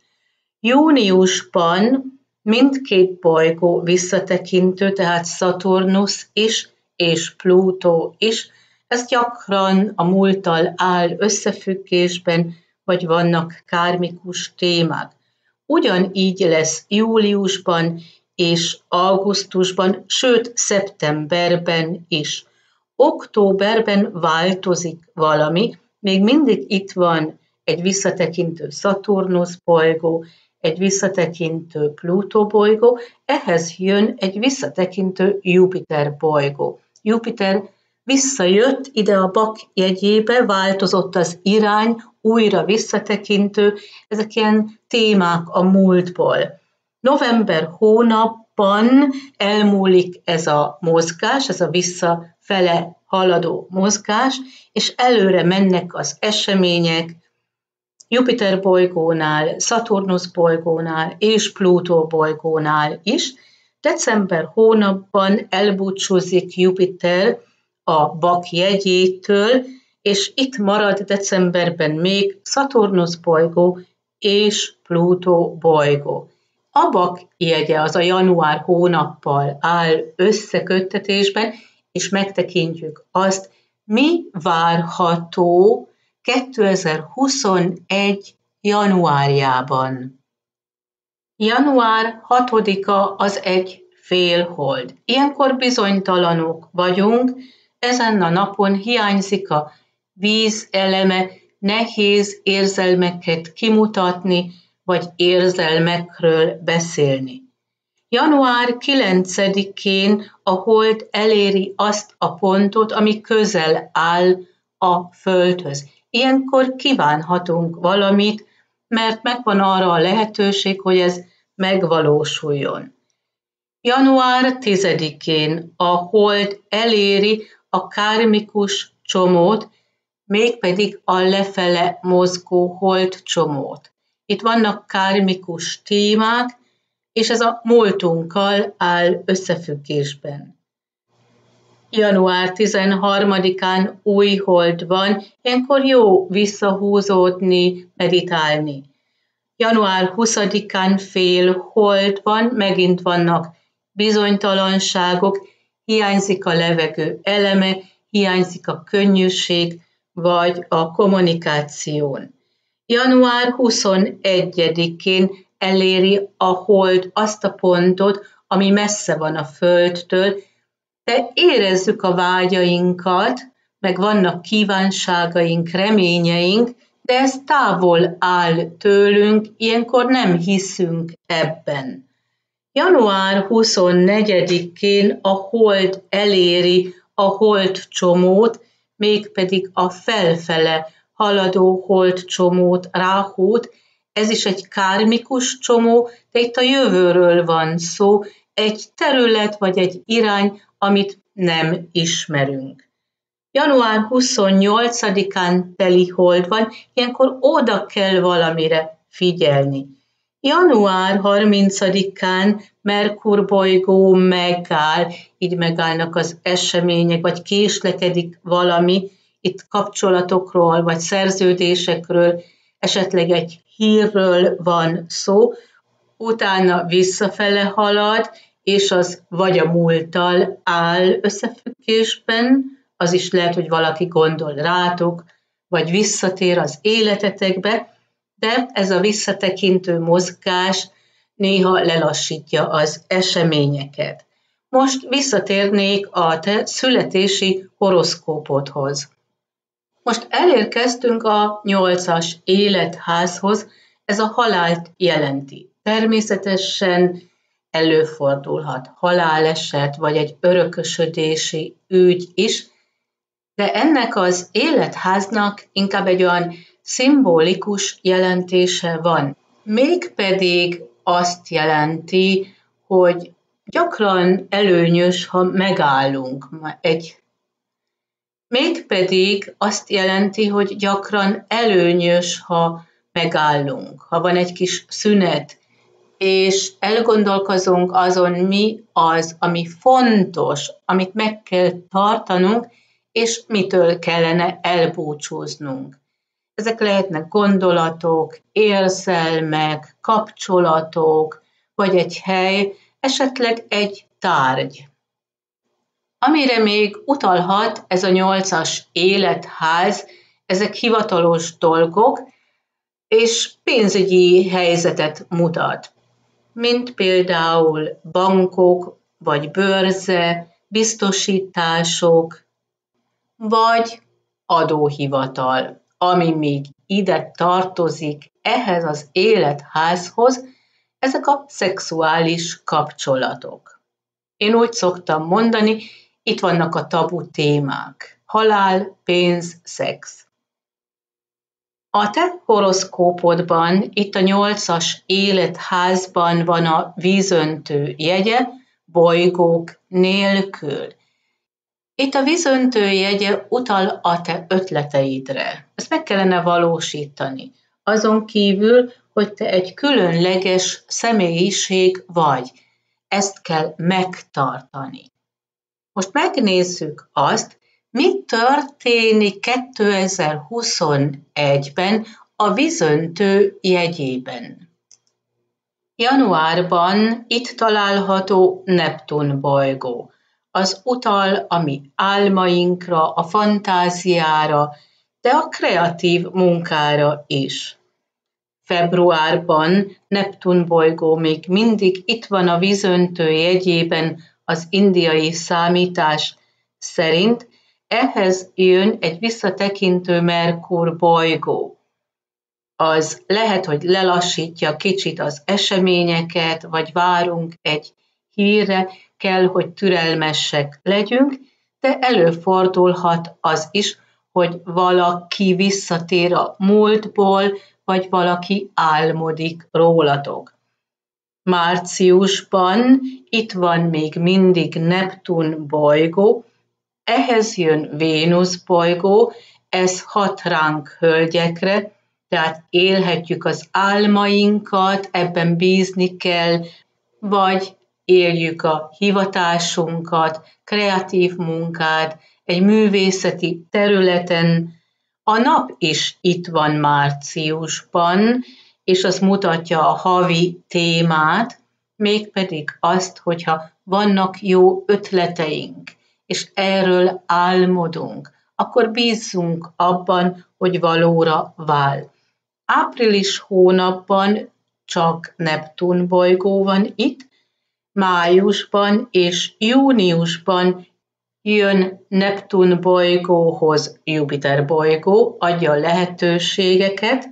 [SPEAKER 1] Júniusban mindkét bolygó visszatekintő, tehát Szaturnusz is és Plutó is, ez gyakran a múlttal áll összefüggésben, vagy vannak kármikus témák. Ugyanígy lesz júliusban és augusztusban, sőt szeptemberben is. Októberben változik valami, még mindig itt van egy visszatekintő Szaturnusz bolygó, egy visszatekintő Plutó bolygó, ehhez jön egy visszatekintő Jupiter bolygó. Jupiter visszajött ide a Bak jegyébe, változott az irány, újra visszatekintő, ezek ilyen témák a múltból. November hónapban elmúlik ez a mozgás, ez a visszafele haladó mozgás, és előre mennek az események Jupiter bolygónál, Szaturnusz bolygónál és Plutó bolygónál is. December hónapban elbúcsúzik Jupiter a Bak jegyétől, és itt marad decemberben még Szaturnusz bolygó és Plutó bolygó. A Bak jegye az a január hónappal áll összeköttetésben, és megtekintjük azt, mi várható 2021. januárjában. Január 6-a az egy félhold. Ilyenkor bizonytalanok vagyunk, ezen a napon hiányzik a víz eleme, nehéz érzelmeket kimutatni, vagy érzelmekről beszélni. Január 9-én a hold eléri azt a pontot, ami közel áll a Földhöz. Ilyenkor kívánhatunk valamit, mert megvan arra a lehetőség, hogy ez megvalósuljon. Január 10-én a hold eléri a kármikus csomót, mégpedig a lefele mozgó holdcsomót. Itt vannak kármikus témák, és ez a múltunkkal áll összefüggésben. Január 13-án új hold van, ilyenkor jó visszahúzódni, meditálni. Január 20-án fél hold van, megint vannak bizonytalanságok, hiányzik a levegő eleme, hiányzik a könnyűség, vagy a kommunikáción. Január 21-én eléri a hold azt a pontot, ami messze van a Földtől, de érezzük a vágyainkat, meg vannak kívánságaink, reményeink, de ez távol áll tőlünk, ilyenkor nem hiszünk ebben. Január 24-én a hold eléri a holdcsomót, mégpedig a felfele haladó holdcsomót, Ráhút. Ez is egy kármikus csomó, de itt a jövőről van szó, egy terület vagy egy irány, amit nem ismerünk. Január 28-án teli hold van, ilyenkor oda kell valamire figyelni. Január 30-án Merkur bolygó megáll, így megállnak az események, vagy késlekedik valami, itt kapcsolatokról, vagy szerződésekről, esetleg egy hírről van szó, utána visszafele halad, és az vagy a múlttal áll összefüggésben, az is lehet, hogy valaki gondol rátok, vagy visszatér az életetekbe, de ez a visszatekintő mozgás néha lelassítja az eseményeket. Most visszatérnék a te születési horoszkópodhoz. Most elérkeztünk a 8-as életházhoz, ez a halált jelenti. Természetesen előfordulhat haláleset, vagy egy örökösödési ügy is, de ennek az életháznak inkább egy olyan szimbolikus jelentése van. Mégpedig azt jelenti, hogy gyakran előnyös, ha megállunk. Mégpedig azt jelenti, hogy gyakran előnyös, ha megállunk, ha van egy kis szünet, és elgondolkozunk azon, mi az, ami fontos, amit meg kell tartanunk, és mitől kellene elbúcsúznunk. Ezek lehetnek gondolatok, érzelmek, kapcsolatok, vagy egy hely, esetleg egy tárgy. Amire még utalhat ez a 8-as életház, ezek hivatalos dolgok, és pénzügyi helyzetet mutat, mint például bankok, vagy bőrze, biztosítások, vagy adóhivatal. ami még ide tartozik ehhez az életházhoz, ezek a szexuális kapcsolatok. Én úgy szoktam mondani, itt vannak a tabu témák. Halál, pénz, szex. A te horoszkópodban, itt a 8-as életházban van a vízöntő jegye, bolygók nélkül. Itt a vízöntő jegye utal a te ötleteidre. Ezt meg kellene valósítani. Azon kívül, hogy te egy különleges személyiség vagy. Ezt kell megtartani. Most megnézzük azt, mi történik 2021-ben a vízöntő jegyében. Januárban itt található Neptun bolygó. Az utal a mi álmainkra, a fantáziára, de a kreatív munkára is. Februárban Neptun bolygó még mindig itt van a vízöntő jegyében az indiai számítás szerint, ehhez jön egy visszatekintő Merkur bolygó. Az lehet, hogy lelassítja kicsit az eseményeket, vagy várunk egy hírre, kell, hogy türelmesek legyünk, de előfordulhat az is, hogy valaki visszatér a múltból, vagy valaki álmodik rólatok. Márciusban itt van még mindig Neptun bolygó, ehhez jön Vénusz bolygó, ez hat ránk hölgyekre, tehát élhetjük az álmainkat, ebben bízni kell, vagy éljük a hivatásunkat, kreatív munkát, egy művészeti területen. A nap is itt van márciusban, és az mutatja a havi témát, mégpedig azt, hogyha vannak jó ötleteink, és erről álmodunk, akkor bízzunk abban, hogy valóra vál. Április hónapban csak Neptun bolygó van itt, májusban és júniusban jön Neptun bolygóhoz Jupiter bolygó, adja a lehetőségeket,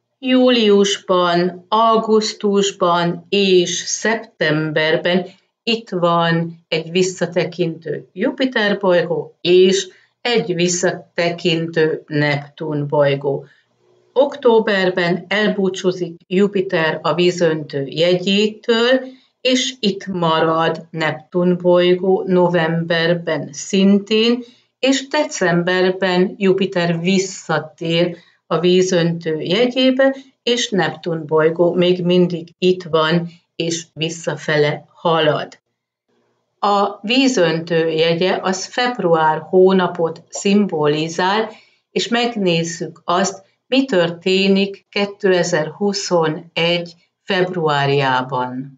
[SPEAKER 1] júliusban, augusztusban és szeptemberben itt van egy visszatekintő Jupiter bolygó és egy visszatekintő Neptun bolygó. Októberben elbúcsúzik Jupiter a vízöntő jegyétől, és itt marad Neptun bolygó novemberben szintén, és decemberben Jupiter visszatér a vízöntő jegyébe, és Neptun bolygó még mindig itt van, és visszafele halad. A vízöntő jegye az február hónapot szimbolizál, és megnézzük azt, mi történik 2021. februárjában.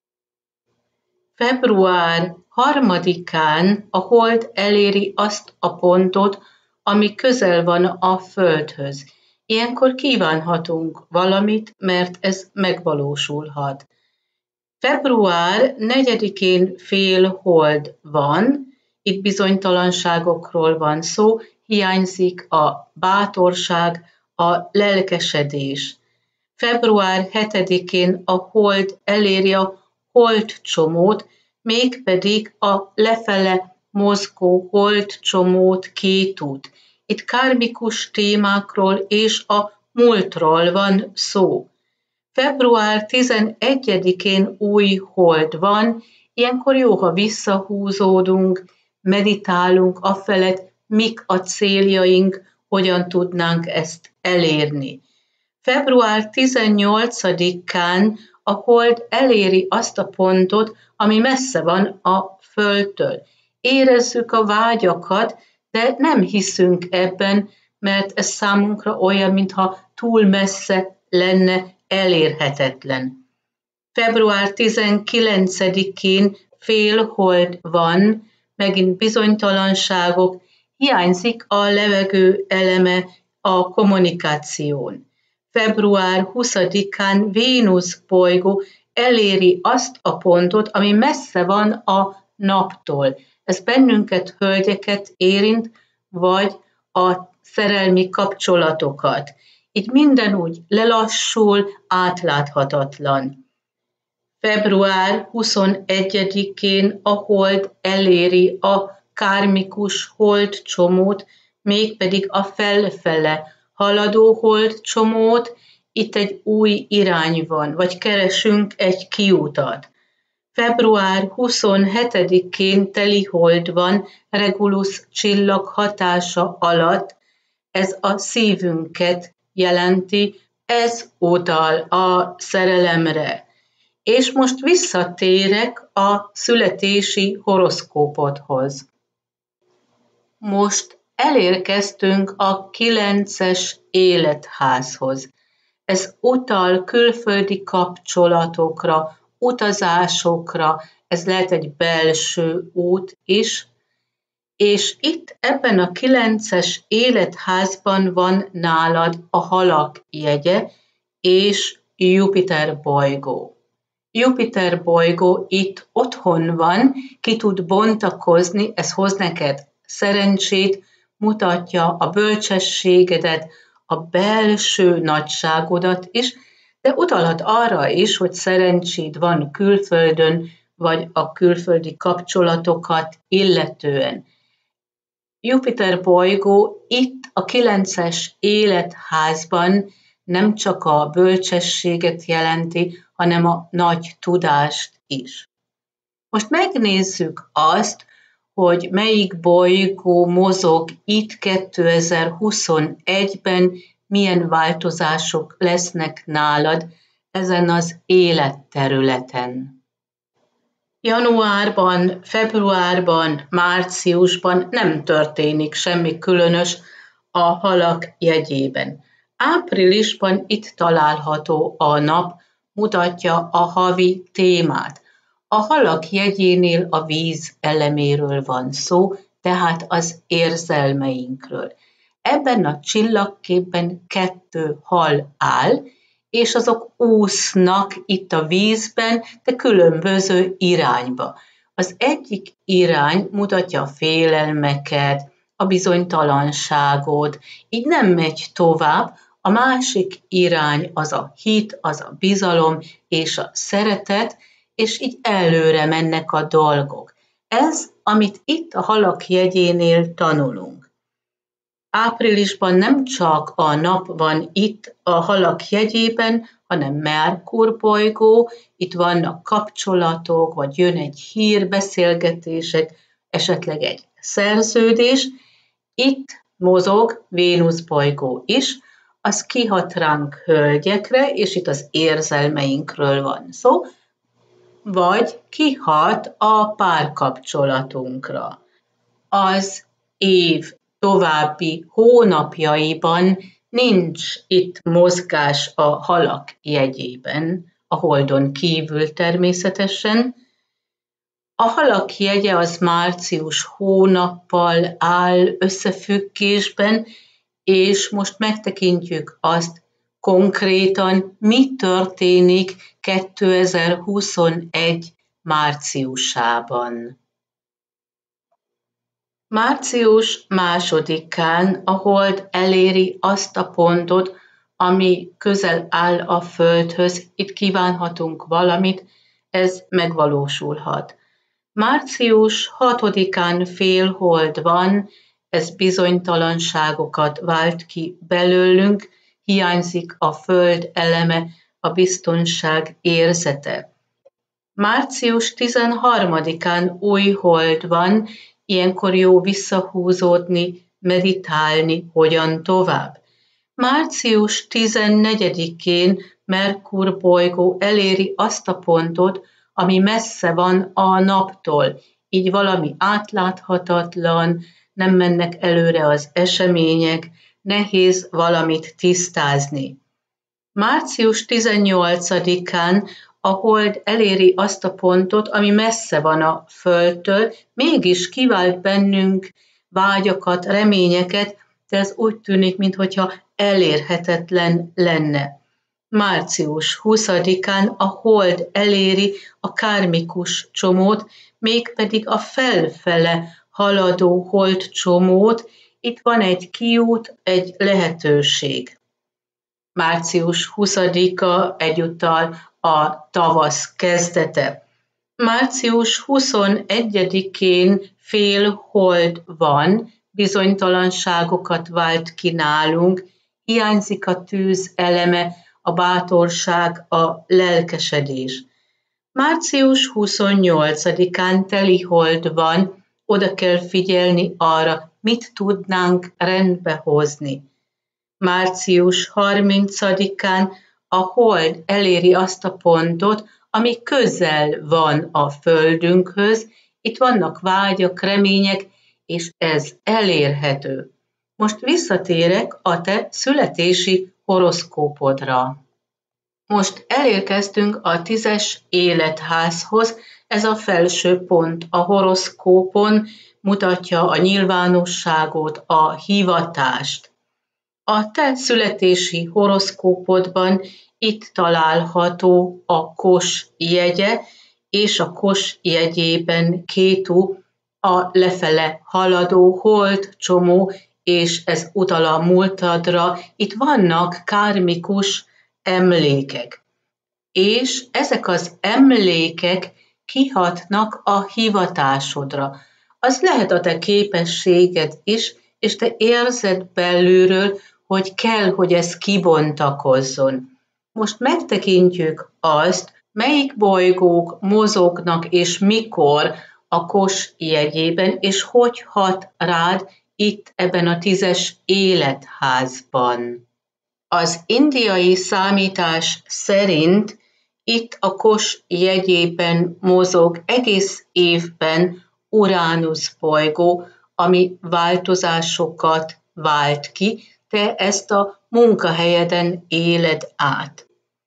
[SPEAKER 1] Február 3-án a Hold eléri azt a pontot, ami közel van a Földhöz. Ilyenkor kívánhatunk valamit, mert ez megvalósulhat. Február 4-én félhold van, itt bizonytalanságokról van szó, hiányzik a bátorság, a lelkesedés. Február 7-én a hold eléri a holdcsomót, mégpedig a lefele mozgó holdcsomót Kétút. Itt kármikus témákról és a múltról van szó. Február 11-én új hold van, ilyenkor jó, ha visszahúzódunk, meditálunk afelett, mik a céljaink, hogyan tudnánk ezt elérni. Február 18-án a hold eléri azt a pontot, ami messze van a Földtől. Érezzük a vágyakat, de nem hiszünk ebben, mert ez számunkra olyan, mintha túl messze lenne, elérhetetlen. Február 19-én félhold van, megint bizonytalanságok, hiányzik a levegő eleme a kommunikáción. Február 20-án Vénusz bolygó eléri azt a pontot, ami messze van a naptól. Ez bennünket, hölgyeket érint, vagy a szerelmi kapcsolatokat. Így minden úgy lelassul, átláthatatlan. Február 21-én a hold eléri a kármikus holdcsomót, mégpedig a felfele haladó holdcsomót, itt egy új irány van, vagy keresünk egy kiutat. Február 27-én telihold van Regulus csillag hatása alatt, ez a szívünket jelenti, ez utal a szerelemre. És most visszatérek a születési horoszkópodhoz. Most elérkeztünk a 9-es életházhoz. Ez utal külföldi kapcsolatokra, utazásokra, ez lehet egy belső út is, és itt ebben a 9-es életházban van nálad a halak jegye és Jupiter bolygó. Jupiter bolygó itt otthon van, ki tud bontakozni, ez hoz neked szerencsét, mutatja a bölcsességedet, a belső nagyságodat is, de utalhat arra is, hogy szerencséd van külföldön, vagy a külföldi kapcsolatokat illetően. Jupiter bolygó itt a 9-es életházban nem csak a bölcsességet jelenti, hanem a nagy tudást is. Most megnézzük azt, hogy melyik bolygó mozog itt 2021-ben, milyen változások lesznek nálad ezen az életterületen. Januárban, februárban, márciusban nem történik semmi különös a halak jegyében. Áprilisban itt található a nap, mutatja a havi témát. A halak jegyénél a víz eleméről van szó, tehát az érzelmeinkről. Ebben a csillagképben 2 hal áll, és azok úsznak itt a vízben, de különböző irányba. Az egyik irány mutatja a félelmeket, a bizonytalanságot, így nem megy tovább, a másik irány az a hit, az a bizalom és a szeretet, és így előre mennek a dolgok. Ez, amit itt a halak jegyénél tanulunk. Áprilisban nem csak a nap van itt a halak jegyében, hanem Merkur bolygó, itt vannak kapcsolatok, vagy jön egy hír, beszélgetések, esetleg egy szerződés. Itt mozog Vénusz bolygó is, az kihat ránk hölgyekre, és itt az érzelmeinkről van szó, vagy kihat a párkapcsolatunkra. Az év további hónapjaiban nincs itt mozgás a halak jegyében, a holdon kívül természetesen. A halak jegye az március hónappal áll összefüggésben, és most megtekintjük azt konkrétan, mi történik 2021 márciusában. Március 2-án a hold eléri azt a pontot, ami közel áll a Földhöz, itt kívánhatunk valamit, ez megvalósulhat. Március 6-án félhold van, ez bizonytalanságokat vált ki belőlünk, hiányzik a Föld eleme, a biztonság érzete. Március 13-án új hold van, ilyenkor jó visszahúzódni, meditálni, hogyan tovább. Március 14-én Merkur bolygó eléri azt a pontot, ami messze van a naptól, így valami átláthatatlan, nem mennek előre az események, nehéz valamit tisztázni. Március 18-án a hold eléri azt a pontot, ami messze van a Földtől, mégis kivált bennünk vágyakat, reményeket, de ez úgy tűnik, mintha elérhetetlen lenne. Március 20-án a hold eléri a kármikus csomót, mégpedig a felfele haladó holdcsomót, itt van egy kiút, egy lehetőség. Március 20-a egyúttal a tavasz kezdete. Március 21-én félhold van, bizonytalanságokat vált ki nálunk, hiányzik a tűz eleme, a bátorság, a lelkesedés. Március 28-án telihold van, oda kell figyelni arra, mit tudnánk rendbe hozni. Március 30-án a hold eléri azt a pontot, ami közel van a Földünkhöz, itt vannak vágyak, remények, és ez elérhető. Most visszatérek a te születési horoszkópodra. Most elérkeztünk a 10-es életházhoz, ez a felső pont a horoszkópon, mutatja a nyilvánosságot, a hivatást. A te születési horoszkópodban itt található a Kos jegye, és a Kos jegyében Kétu a lefele haladó hold csomó, és ez utal a múltadra. Itt vannak kármikus emlékek, és ezek az emlékek kihatnak a hivatásodra. Az lehet a te képességed is, és te érzed belülről, hogy kell, hogy ez kibontakozzon. Most megtekintjük azt, melyik bolygók mozognak és mikor a Kos jegyében, és hogy hat rád itt ebben a 10-es életházban. Az indiai számítás szerint itt a Kos jegyében mozog egész évben Uránusz bolygó, ami változásokat vált ki, te ezt a munkahelyeden éled át.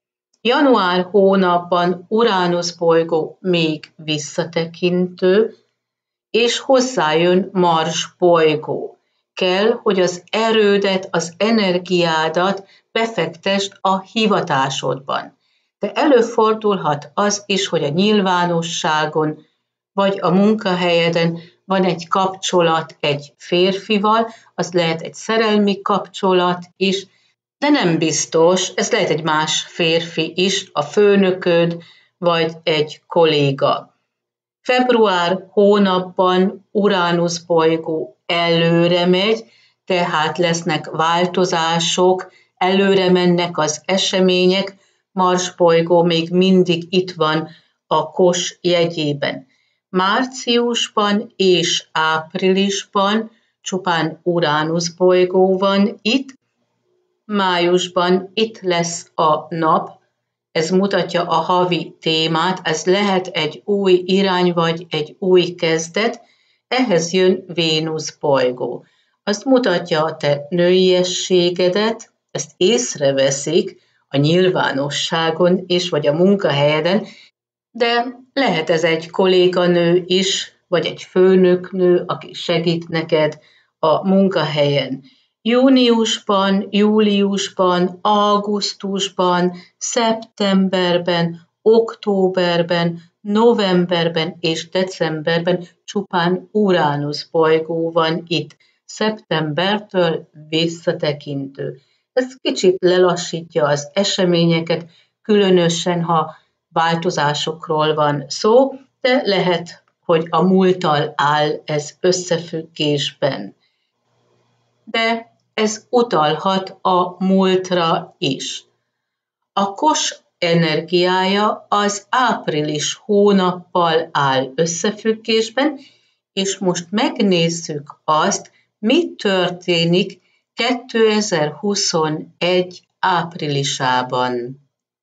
[SPEAKER 1] Január hónapban Uránusz bolygó még visszatekintő, és hozzájön Mars bolygó. Kell, hogy az erődet, az energiádat befektesd a hivatásodban. De előfordulhat az is, hogy a nyilvánosságon vagy a munkahelyeden van egy kapcsolat egy férfival, az lehet egy szerelmi kapcsolat is, de nem biztos, ez lehet egy más férfi is, a főnököd vagy egy kolléga. Február hónapban Uránusz bolygó előre megy, tehát lesznek változások, előre mennek az események, Mars bolygó még mindig itt van a Kos jegyében. Márciusban és áprilisban csupán Uránusz bolygó van itt, májusban itt lesz a nap, ez mutatja a havi témát, ez lehet egy új irány vagy egy új kezdet, ehhez jön Vénusz bolygó. Azt mutatja a te nőiességedet, ezt észreveszik a nyilvánosságon és vagy a munkahelyeden, de lehet ez egy kolléganő is, vagy egy főnöknő, aki segít neked a munkahelyen. Júniusban, júliusban, augusztusban, szeptemberben, októberben, novemberben és decemberben csupán Uránusz bolygó van itt. Szeptembertől visszatekintő. Ez kicsit lelassítja az eseményeket, különösen ha változásokról van szó, de lehet, hogy a múlttal áll ez összefüggésben. De ez utalhat a múltra is. A Kos energiája az április hónappal áll összefüggésben, és most megnézzük azt, mi történik 2021 áprilisában.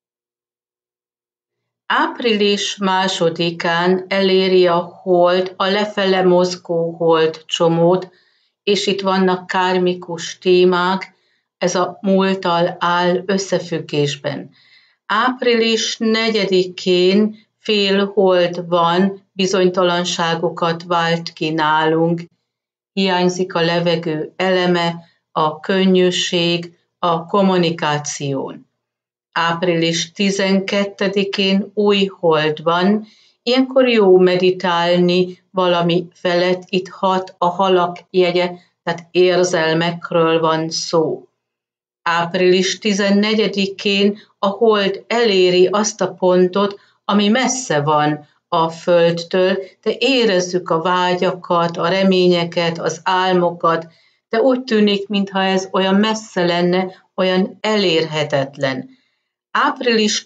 [SPEAKER 1] Április 2-án eléri a hold a lefele mozgó hold csomót, és itt vannak kármikus témák, ez a múlttal áll összefüggésben. Április 4-én félhold van, bizonytalanságokat vált ki nálunk, hiányzik a levegő eleme, a könnyűség, a kommunikáción. Április 12-én új hold van, ilyenkor jó meditálni valami felett, itt hat a halak jegye, tehát érzelmekről van szó. Április 14-én a hold eléri azt a pontot, ami messze van a Földtől, de érezzük a vágyakat, a reményeket, az álmokat, de úgy tűnik, mintha ez olyan messze lenne, olyan elérhetetlen. Április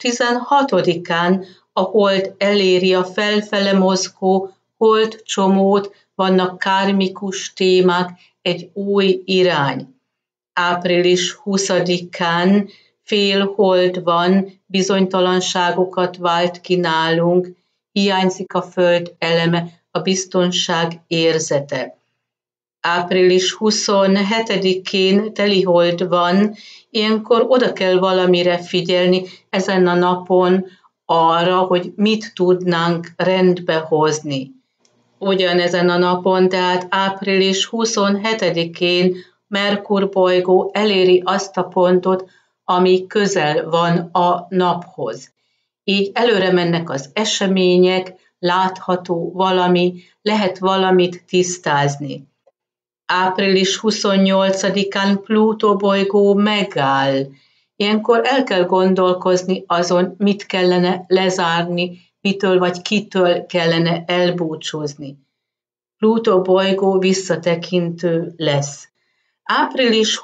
[SPEAKER 1] 16-án a hold eléri a felfele mozgó holdcsomót, vannak kármikus témák, egy új irány. Április 20-án félhold van, bizonytalanságokat vált ki nálunk, hiányzik a föld eleme, a biztonság érzete. Április 27-én telihold van, ilyenkor oda kell valamire figyelni ezen a napon arra, hogy mit tudnánk rendbe hozni. Ugyanezen a napon, tehát április 27-én Merkur bolygó eléri azt a pontot, ami közel van a naphoz. Így előre mennek az események, látható valami, lehet valamit tisztázni. Április 28-án Plutó bolygó megáll. Ilyenkor el kell gondolkozni azon, mit kellene lezárni, mitől vagy kitől kellene elbúcsúzni. Plutó bolygó visszatekintő lesz. Április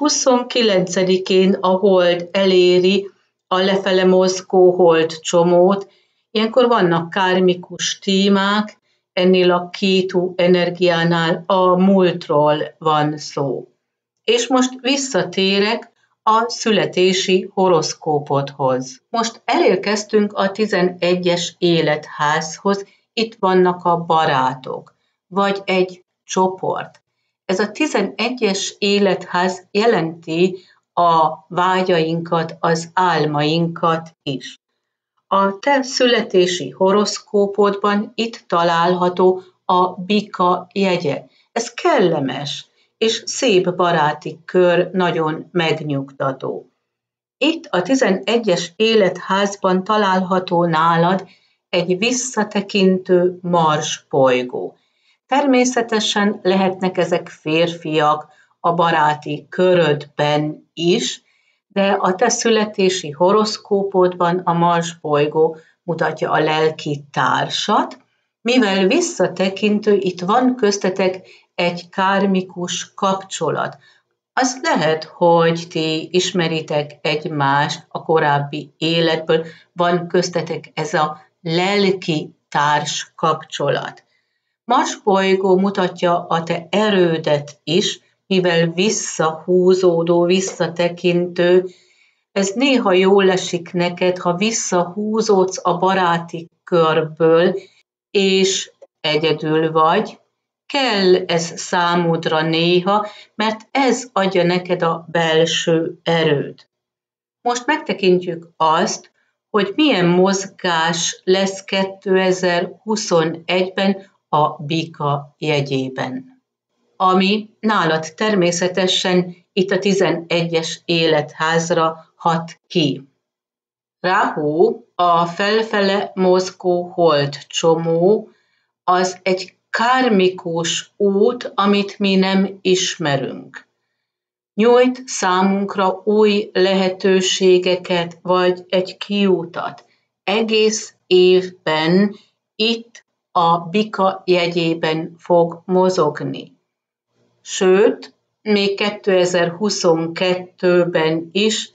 [SPEAKER 1] 29-én a hold eléri a lefele mozgó holdcsomót, ilyenkor vannak kármikus témák, ennél a Kétu energiánál a múltról van szó. És most visszatérek a születési horoszkópodhoz. Most elérkeztünk a 11-es életházhoz, itt vannak a barátok, vagy egy csoport. Ez a 11-es életház jelenti a vágyainkat, az álmainkat is. A te születési horoszkópodban itt található a bika jegye. Ez kellemes és szép baráti kör, nagyon megnyugtató. Itt a 11-es életházban található nálad egy visszatekintő Mars bolygó. Természetesen lehetnek ezek férfiak a baráti körödben is, de a te születési horoszkópodban a Mars bolygó mutatja a lelki társat, mivel visszatekintő, itt van köztetek egy kármikus kapcsolat. Az lehet, hogy ti ismeritek egymást a korábbi életből, van köztetek ez a lelki társ kapcsolat. Mars bolygó mutatja a te erődet is, mivel visszahúzódó, visszatekintő, ez néha jól esik neked, ha visszahúzódsz a baráti körből, és egyedül vagy, kell ez számodra néha, mert ez adja neked a belső erőt. Most megtekintjük azt, hogy milyen mozgás lesz 2021-ben a bika jegyében. Ami nálad természetesen itt a 11-es életházra hat ki. Rahu, a felfele mozgó holdcsomó, az egy kármikus út, amit mi nem ismerünk. Nyújt számunkra új lehetőségeket, vagy egy kiutat. Egész évben itt a bika jegyében fog mozogni. Sőt, még 2022-ben is,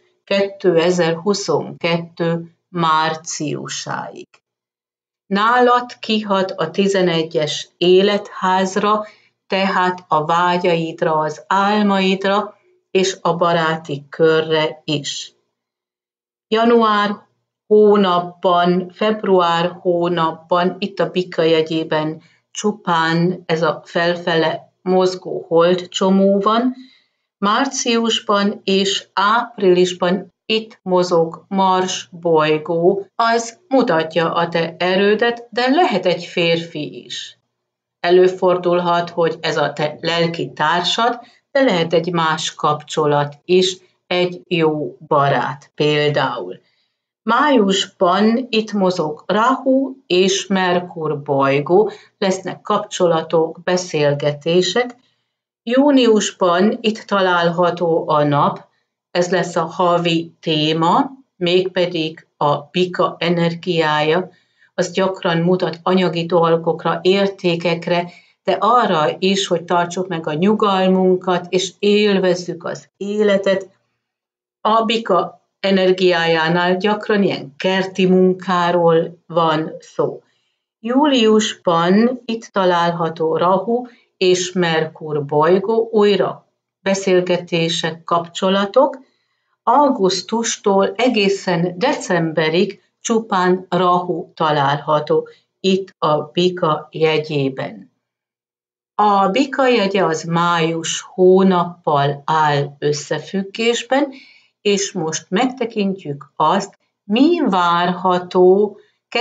[SPEAKER 1] 2022 márciusáig. Nálad kihat a 11-es életházra, tehát a vágyaidra, az álmaidra és a baráti körre is. Január hónapban, február hónapban, itt a bika jegyében csupán ez a felfele mozgó holdcsomó van, márciusban és áprilisban itt mozog Mars bolygó, az mutatja a te erődet, de lehet egy férfi is. Előfordulhat, hogy ez a te lelki társad, de lehet egy más kapcsolat is, egy jó barát például. Májusban itt mozog Rahu és Merkur bolygó, lesznek kapcsolatok, beszélgetések. Júniusban itt található a nap, ez lesz a havi téma, mégpedig a bika energiája, az gyakran mutat anyagi dolgokra, értékekre, de arra is, hogy tartsuk meg a nyugalmunkat, és élvezzük az életet. A bika energiájánál gyakran ilyen kerti munkáról van szó. Júliusban itt található Rahu és Merkur bolygó, újra beszélgetések, kapcsolatok. Augusztustól egészen decemberig csupán Rahu található itt a bika jegyében. A bika jegye az május hónappal áll összefüggésben, és most megtekintjük azt, mi várható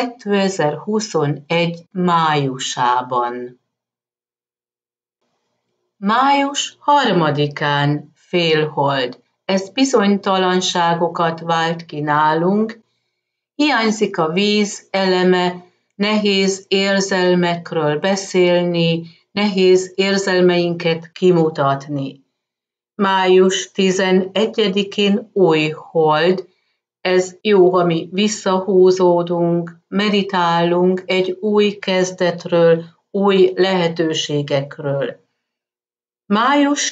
[SPEAKER 1] 2021 májusában. Május 3-án félhold. Ez bizonytalanságokat vált ki nálunk, hiányzik a víz eleme, nehéz érzelmekről beszélni, nehéz érzelmeinket kimutatni. Május 11-én új hold, ez jó, ha mi visszahúzódunk, meditálunk egy új kezdetről, új lehetőségekről. Május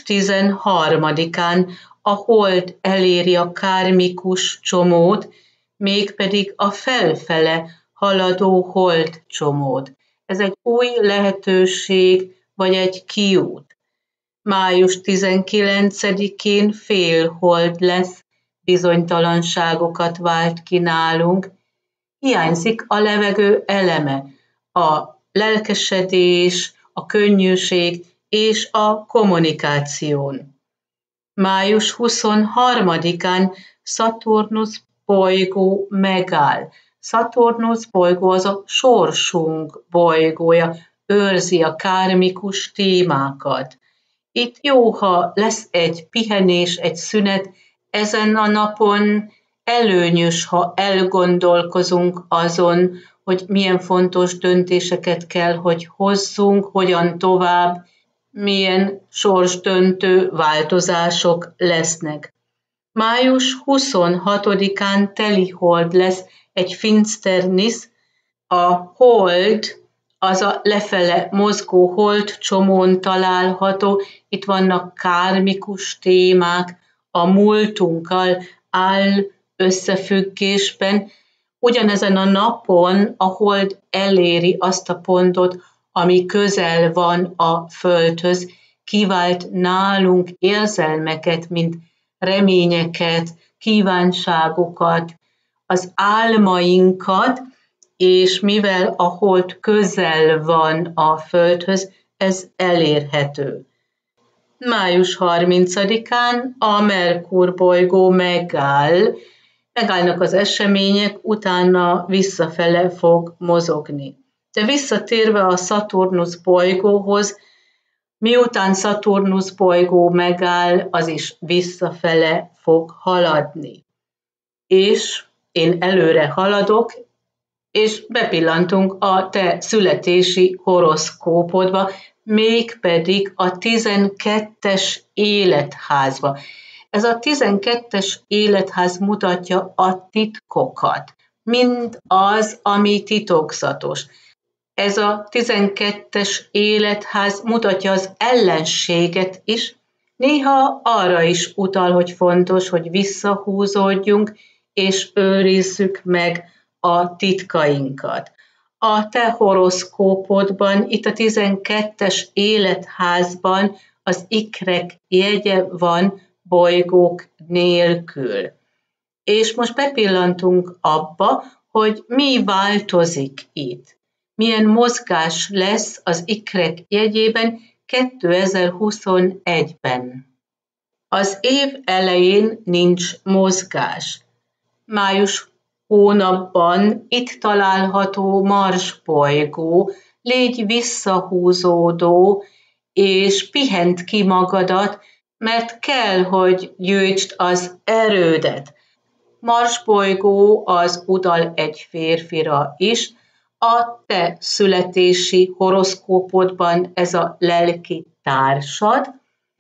[SPEAKER 1] 13-án a hold eléri a kármikus csomót, mégpedig a felfele haladó hold csomót. Ez egy új lehetőség, vagy egy kiút. Május 19-én félhold lesz, bizonytalanságokat vált ki nálunk, hiányzik a levegő eleme, a lelkesedés, a könnyűség és a kommunikáción. Május 23-án Szaturnusz bolygó megáll. Szaturnusz bolygó az a sorsunk bolygója, őrzi a kármikus témákat. Itt jó, ha lesz egy pihenés, egy szünet, ezen a napon előnyös, ha elgondolkozunk azon, hogy milyen fontos döntéseket kell, hogy hozzunk, hogyan tovább, milyen sorsdöntő változások lesznek. Május 26-án telihold lesz, egy finsternis, a hold, az a lefele mozgó hold csomón található, itt vannak kármikus témák, a múltunkkal áll összefüggésben. Ugyanezen a napon a hold eléri azt a pontot, ami közel van a Földhöz, kivált nálunk érzelmeket, mint reményeket, kívánságokat, az álmainkat, és mivel a hold közel van a Földhöz, ez elérhető. Május 30-án a Merkur bolygó megállnak az események, utána visszafele fog mozogni. De visszatérve a Szaturnusz bolygóhoz, miután Szaturnusz bolygó megáll, az is visszafele fog haladni. És én előre haladok, és bepillantunk a te születési horoszkópodba, mégpedig a 12-es életházba. Ez a 12-es életház mutatja a titkokat, mind az, ami titokzatos. Ez a 12-es életház mutatja az ellenséget is, néha arra is utal, hogy fontos, hogy visszahúzódjunk, és őrizzük meg a titkainkat. A te horoszkópodban, itt a 12-es életházban az ikrek jegye van bolygók nélkül. És most bepillantunk abba, hogy mi változik itt. Milyen mozgás lesz az ikrek jegyében 2021-ben. Az év elején nincs mozgás. Május hónapban itt található Mars bolygó, légy visszahúzódó, és pihent ki magadat, mert kell, hogy gyűjtsd az erődet. Mars bolygó az utal egy férfira is, a te születési horoszkópodban ez a lelki társad,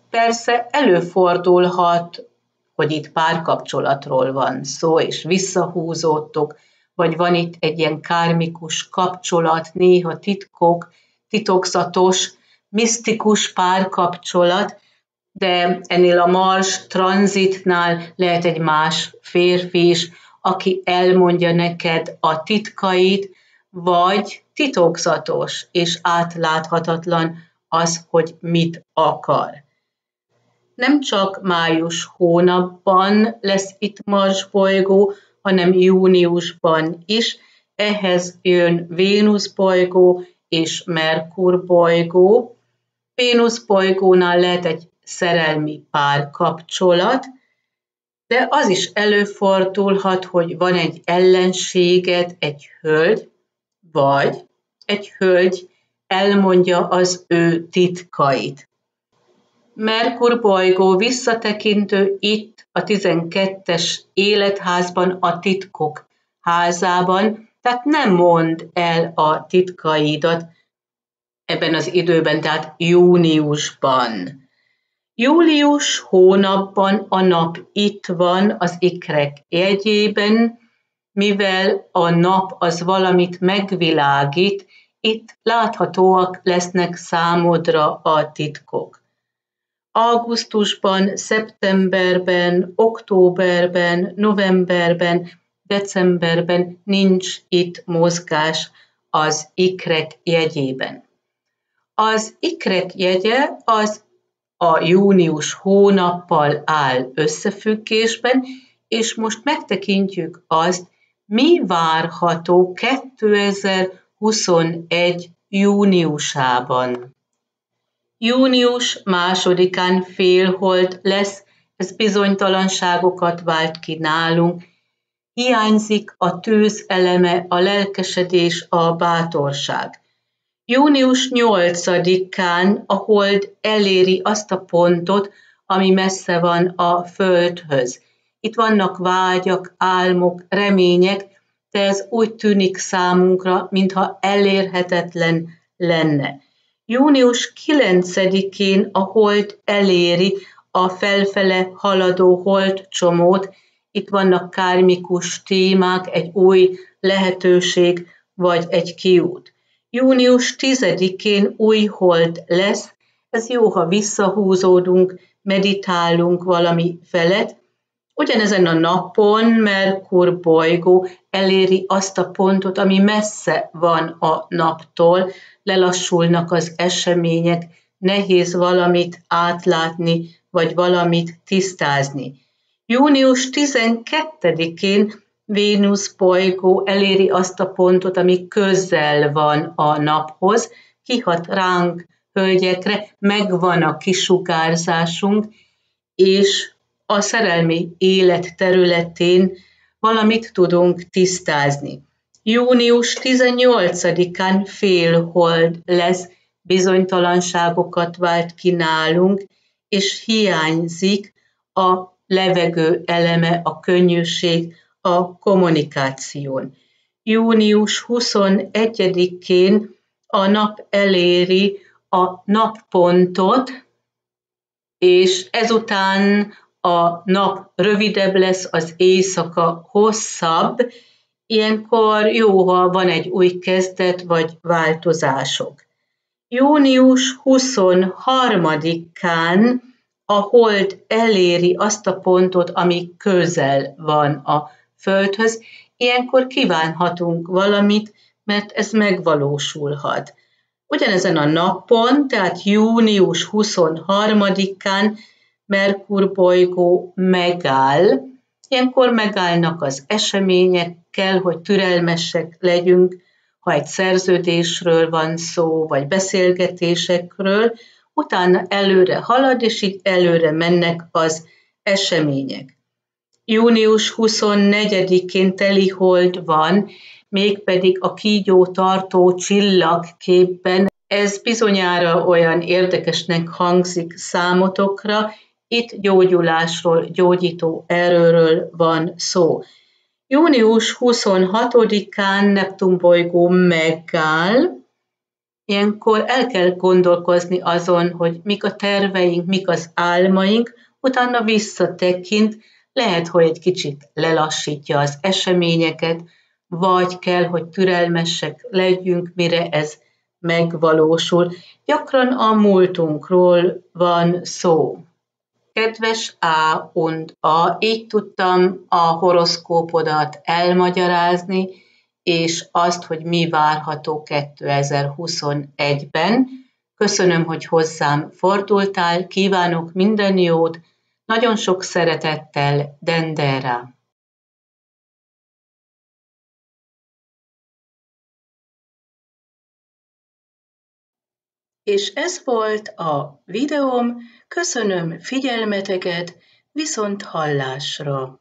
[SPEAKER 1] Persze előfordulhat, hogy itt párkapcsolatról van szó, és visszahúzódtok, vagy van itt egy ilyen kármikus kapcsolat, néha titkok, titokzatos, misztikus párkapcsolat, de ennél a Mars tranzitnál lehet egy más férfi is, aki elmondja neked a titkait, vagy titokzatos és átláthatatlan az, hogy mit akar. Nem csak május hónapban lesz itt Mars bolygó, hanem júniusban is. Ehhez jön Vénusz bolygó és Merkur bolygó. Vénusz bolygónál lehet egy szerelmi párkapcsolat, de az is előfordulhat, hogy van egy ellenséged, egy hölgy, vagy egy hölgy elmondja az ő titkait. Merkur bolygó visszatekintő itt a 12-es életházban, a titkok házában, tehát nem mondd el a titkaidat ebben az időben, tehát júniusban. Július hónapban a nap itt van az ikrek jegyében, mivel a nap az valamit megvilágít, itt láthatóak lesznek számodra a titkok. Augusztusban, szeptemberben, októberben, novemberben, decemberben nincs itt mozgás az ikrek jegyében. Az ikrek jegye az a június hónappal áll összefüggésben, és most megtekintjük azt, mi várható 2021 júniusában. Június 2-án félhold lesz, ez bizonytalanságokat vált ki nálunk, hiányzik a tűz eleme, a lelkesedés, a bátorság. Június 8-án a hold eléri azt a pontot, ami messze van a Földhöz. Itt vannak vágyak, álmok, remények, de ez úgy tűnik számunkra, mintha elérhetetlen lenne. Június 9-én a hold eléri a felfele haladó holdcsomót, itt vannak kármikus témák, egy új lehetőség vagy egy kiút. Június 10-én új hold lesz, ez jó, ha visszahúzódunk, meditálunk valami felett. Ugyanezen a napon Merkur bolygó eléri azt a pontot, ami messze van a naptól, lelassulnak az események, nehéz valamit átlátni, vagy valamit tisztázni. Június 12-én Vénusz bolygó eléri azt a pontot, ami közel van a naphoz, kihat ránk, hölgyekre, megvan a kisugárzásunk, és a szerelmi élet területén valamit tudunk tisztázni. Június 18-án félhold lesz, bizonytalanságokat vált ki nálunk, és hiányzik a levegő eleme, a könnyűség, a kommunikáción. Június 21-én a nap eléri a nappontot, és ezután a nap rövidebb lesz, az éjszaka hosszabb, ilyenkor jó, ha van egy új kezdet vagy változások. Június 23-án a hold eléri azt a pontot, ami közel van a Földhöz, ilyenkor kívánhatunk valamit, mert ez megvalósulhat. Ugyanezen a napon, tehát június 23-án Merkur bolygó megáll, ilyenkor megállnak az események, kell, hogy türelmesek legyünk, ha egy szerződésről van szó, vagy beszélgetésekről, utána előre halad, és így előre mennek az események. Június 24-én telihold van, mégpedig a kígyó tartó csillagképben. Ez bizonyára olyan érdekesnek hangzik számotokra, itt gyógyulásról, gyógyító erőről van szó. Június 26-án Neptun bolygó megáll, Ilyenkor el kell gondolkozni azon, hogy mik a terveink, mik az álmaink, utána visszatekint, lehet, hogy egy kicsit lelassítja az eseményeket, vagy kell, hogy türelmesek legyünk, mire ez megvalósul. Gyakran a múltunkról van szó. Kedves A und A, így tudtam a horoszkópodat elmagyarázni, és azt, hogy mi várható 2021-ben. Köszönöm, hogy hozzám fordultál, kívánok minden jót, nagyon sok szeretettel, Dendera. És ez volt a videóm, köszönöm figyelmeteket, viszont hallásra!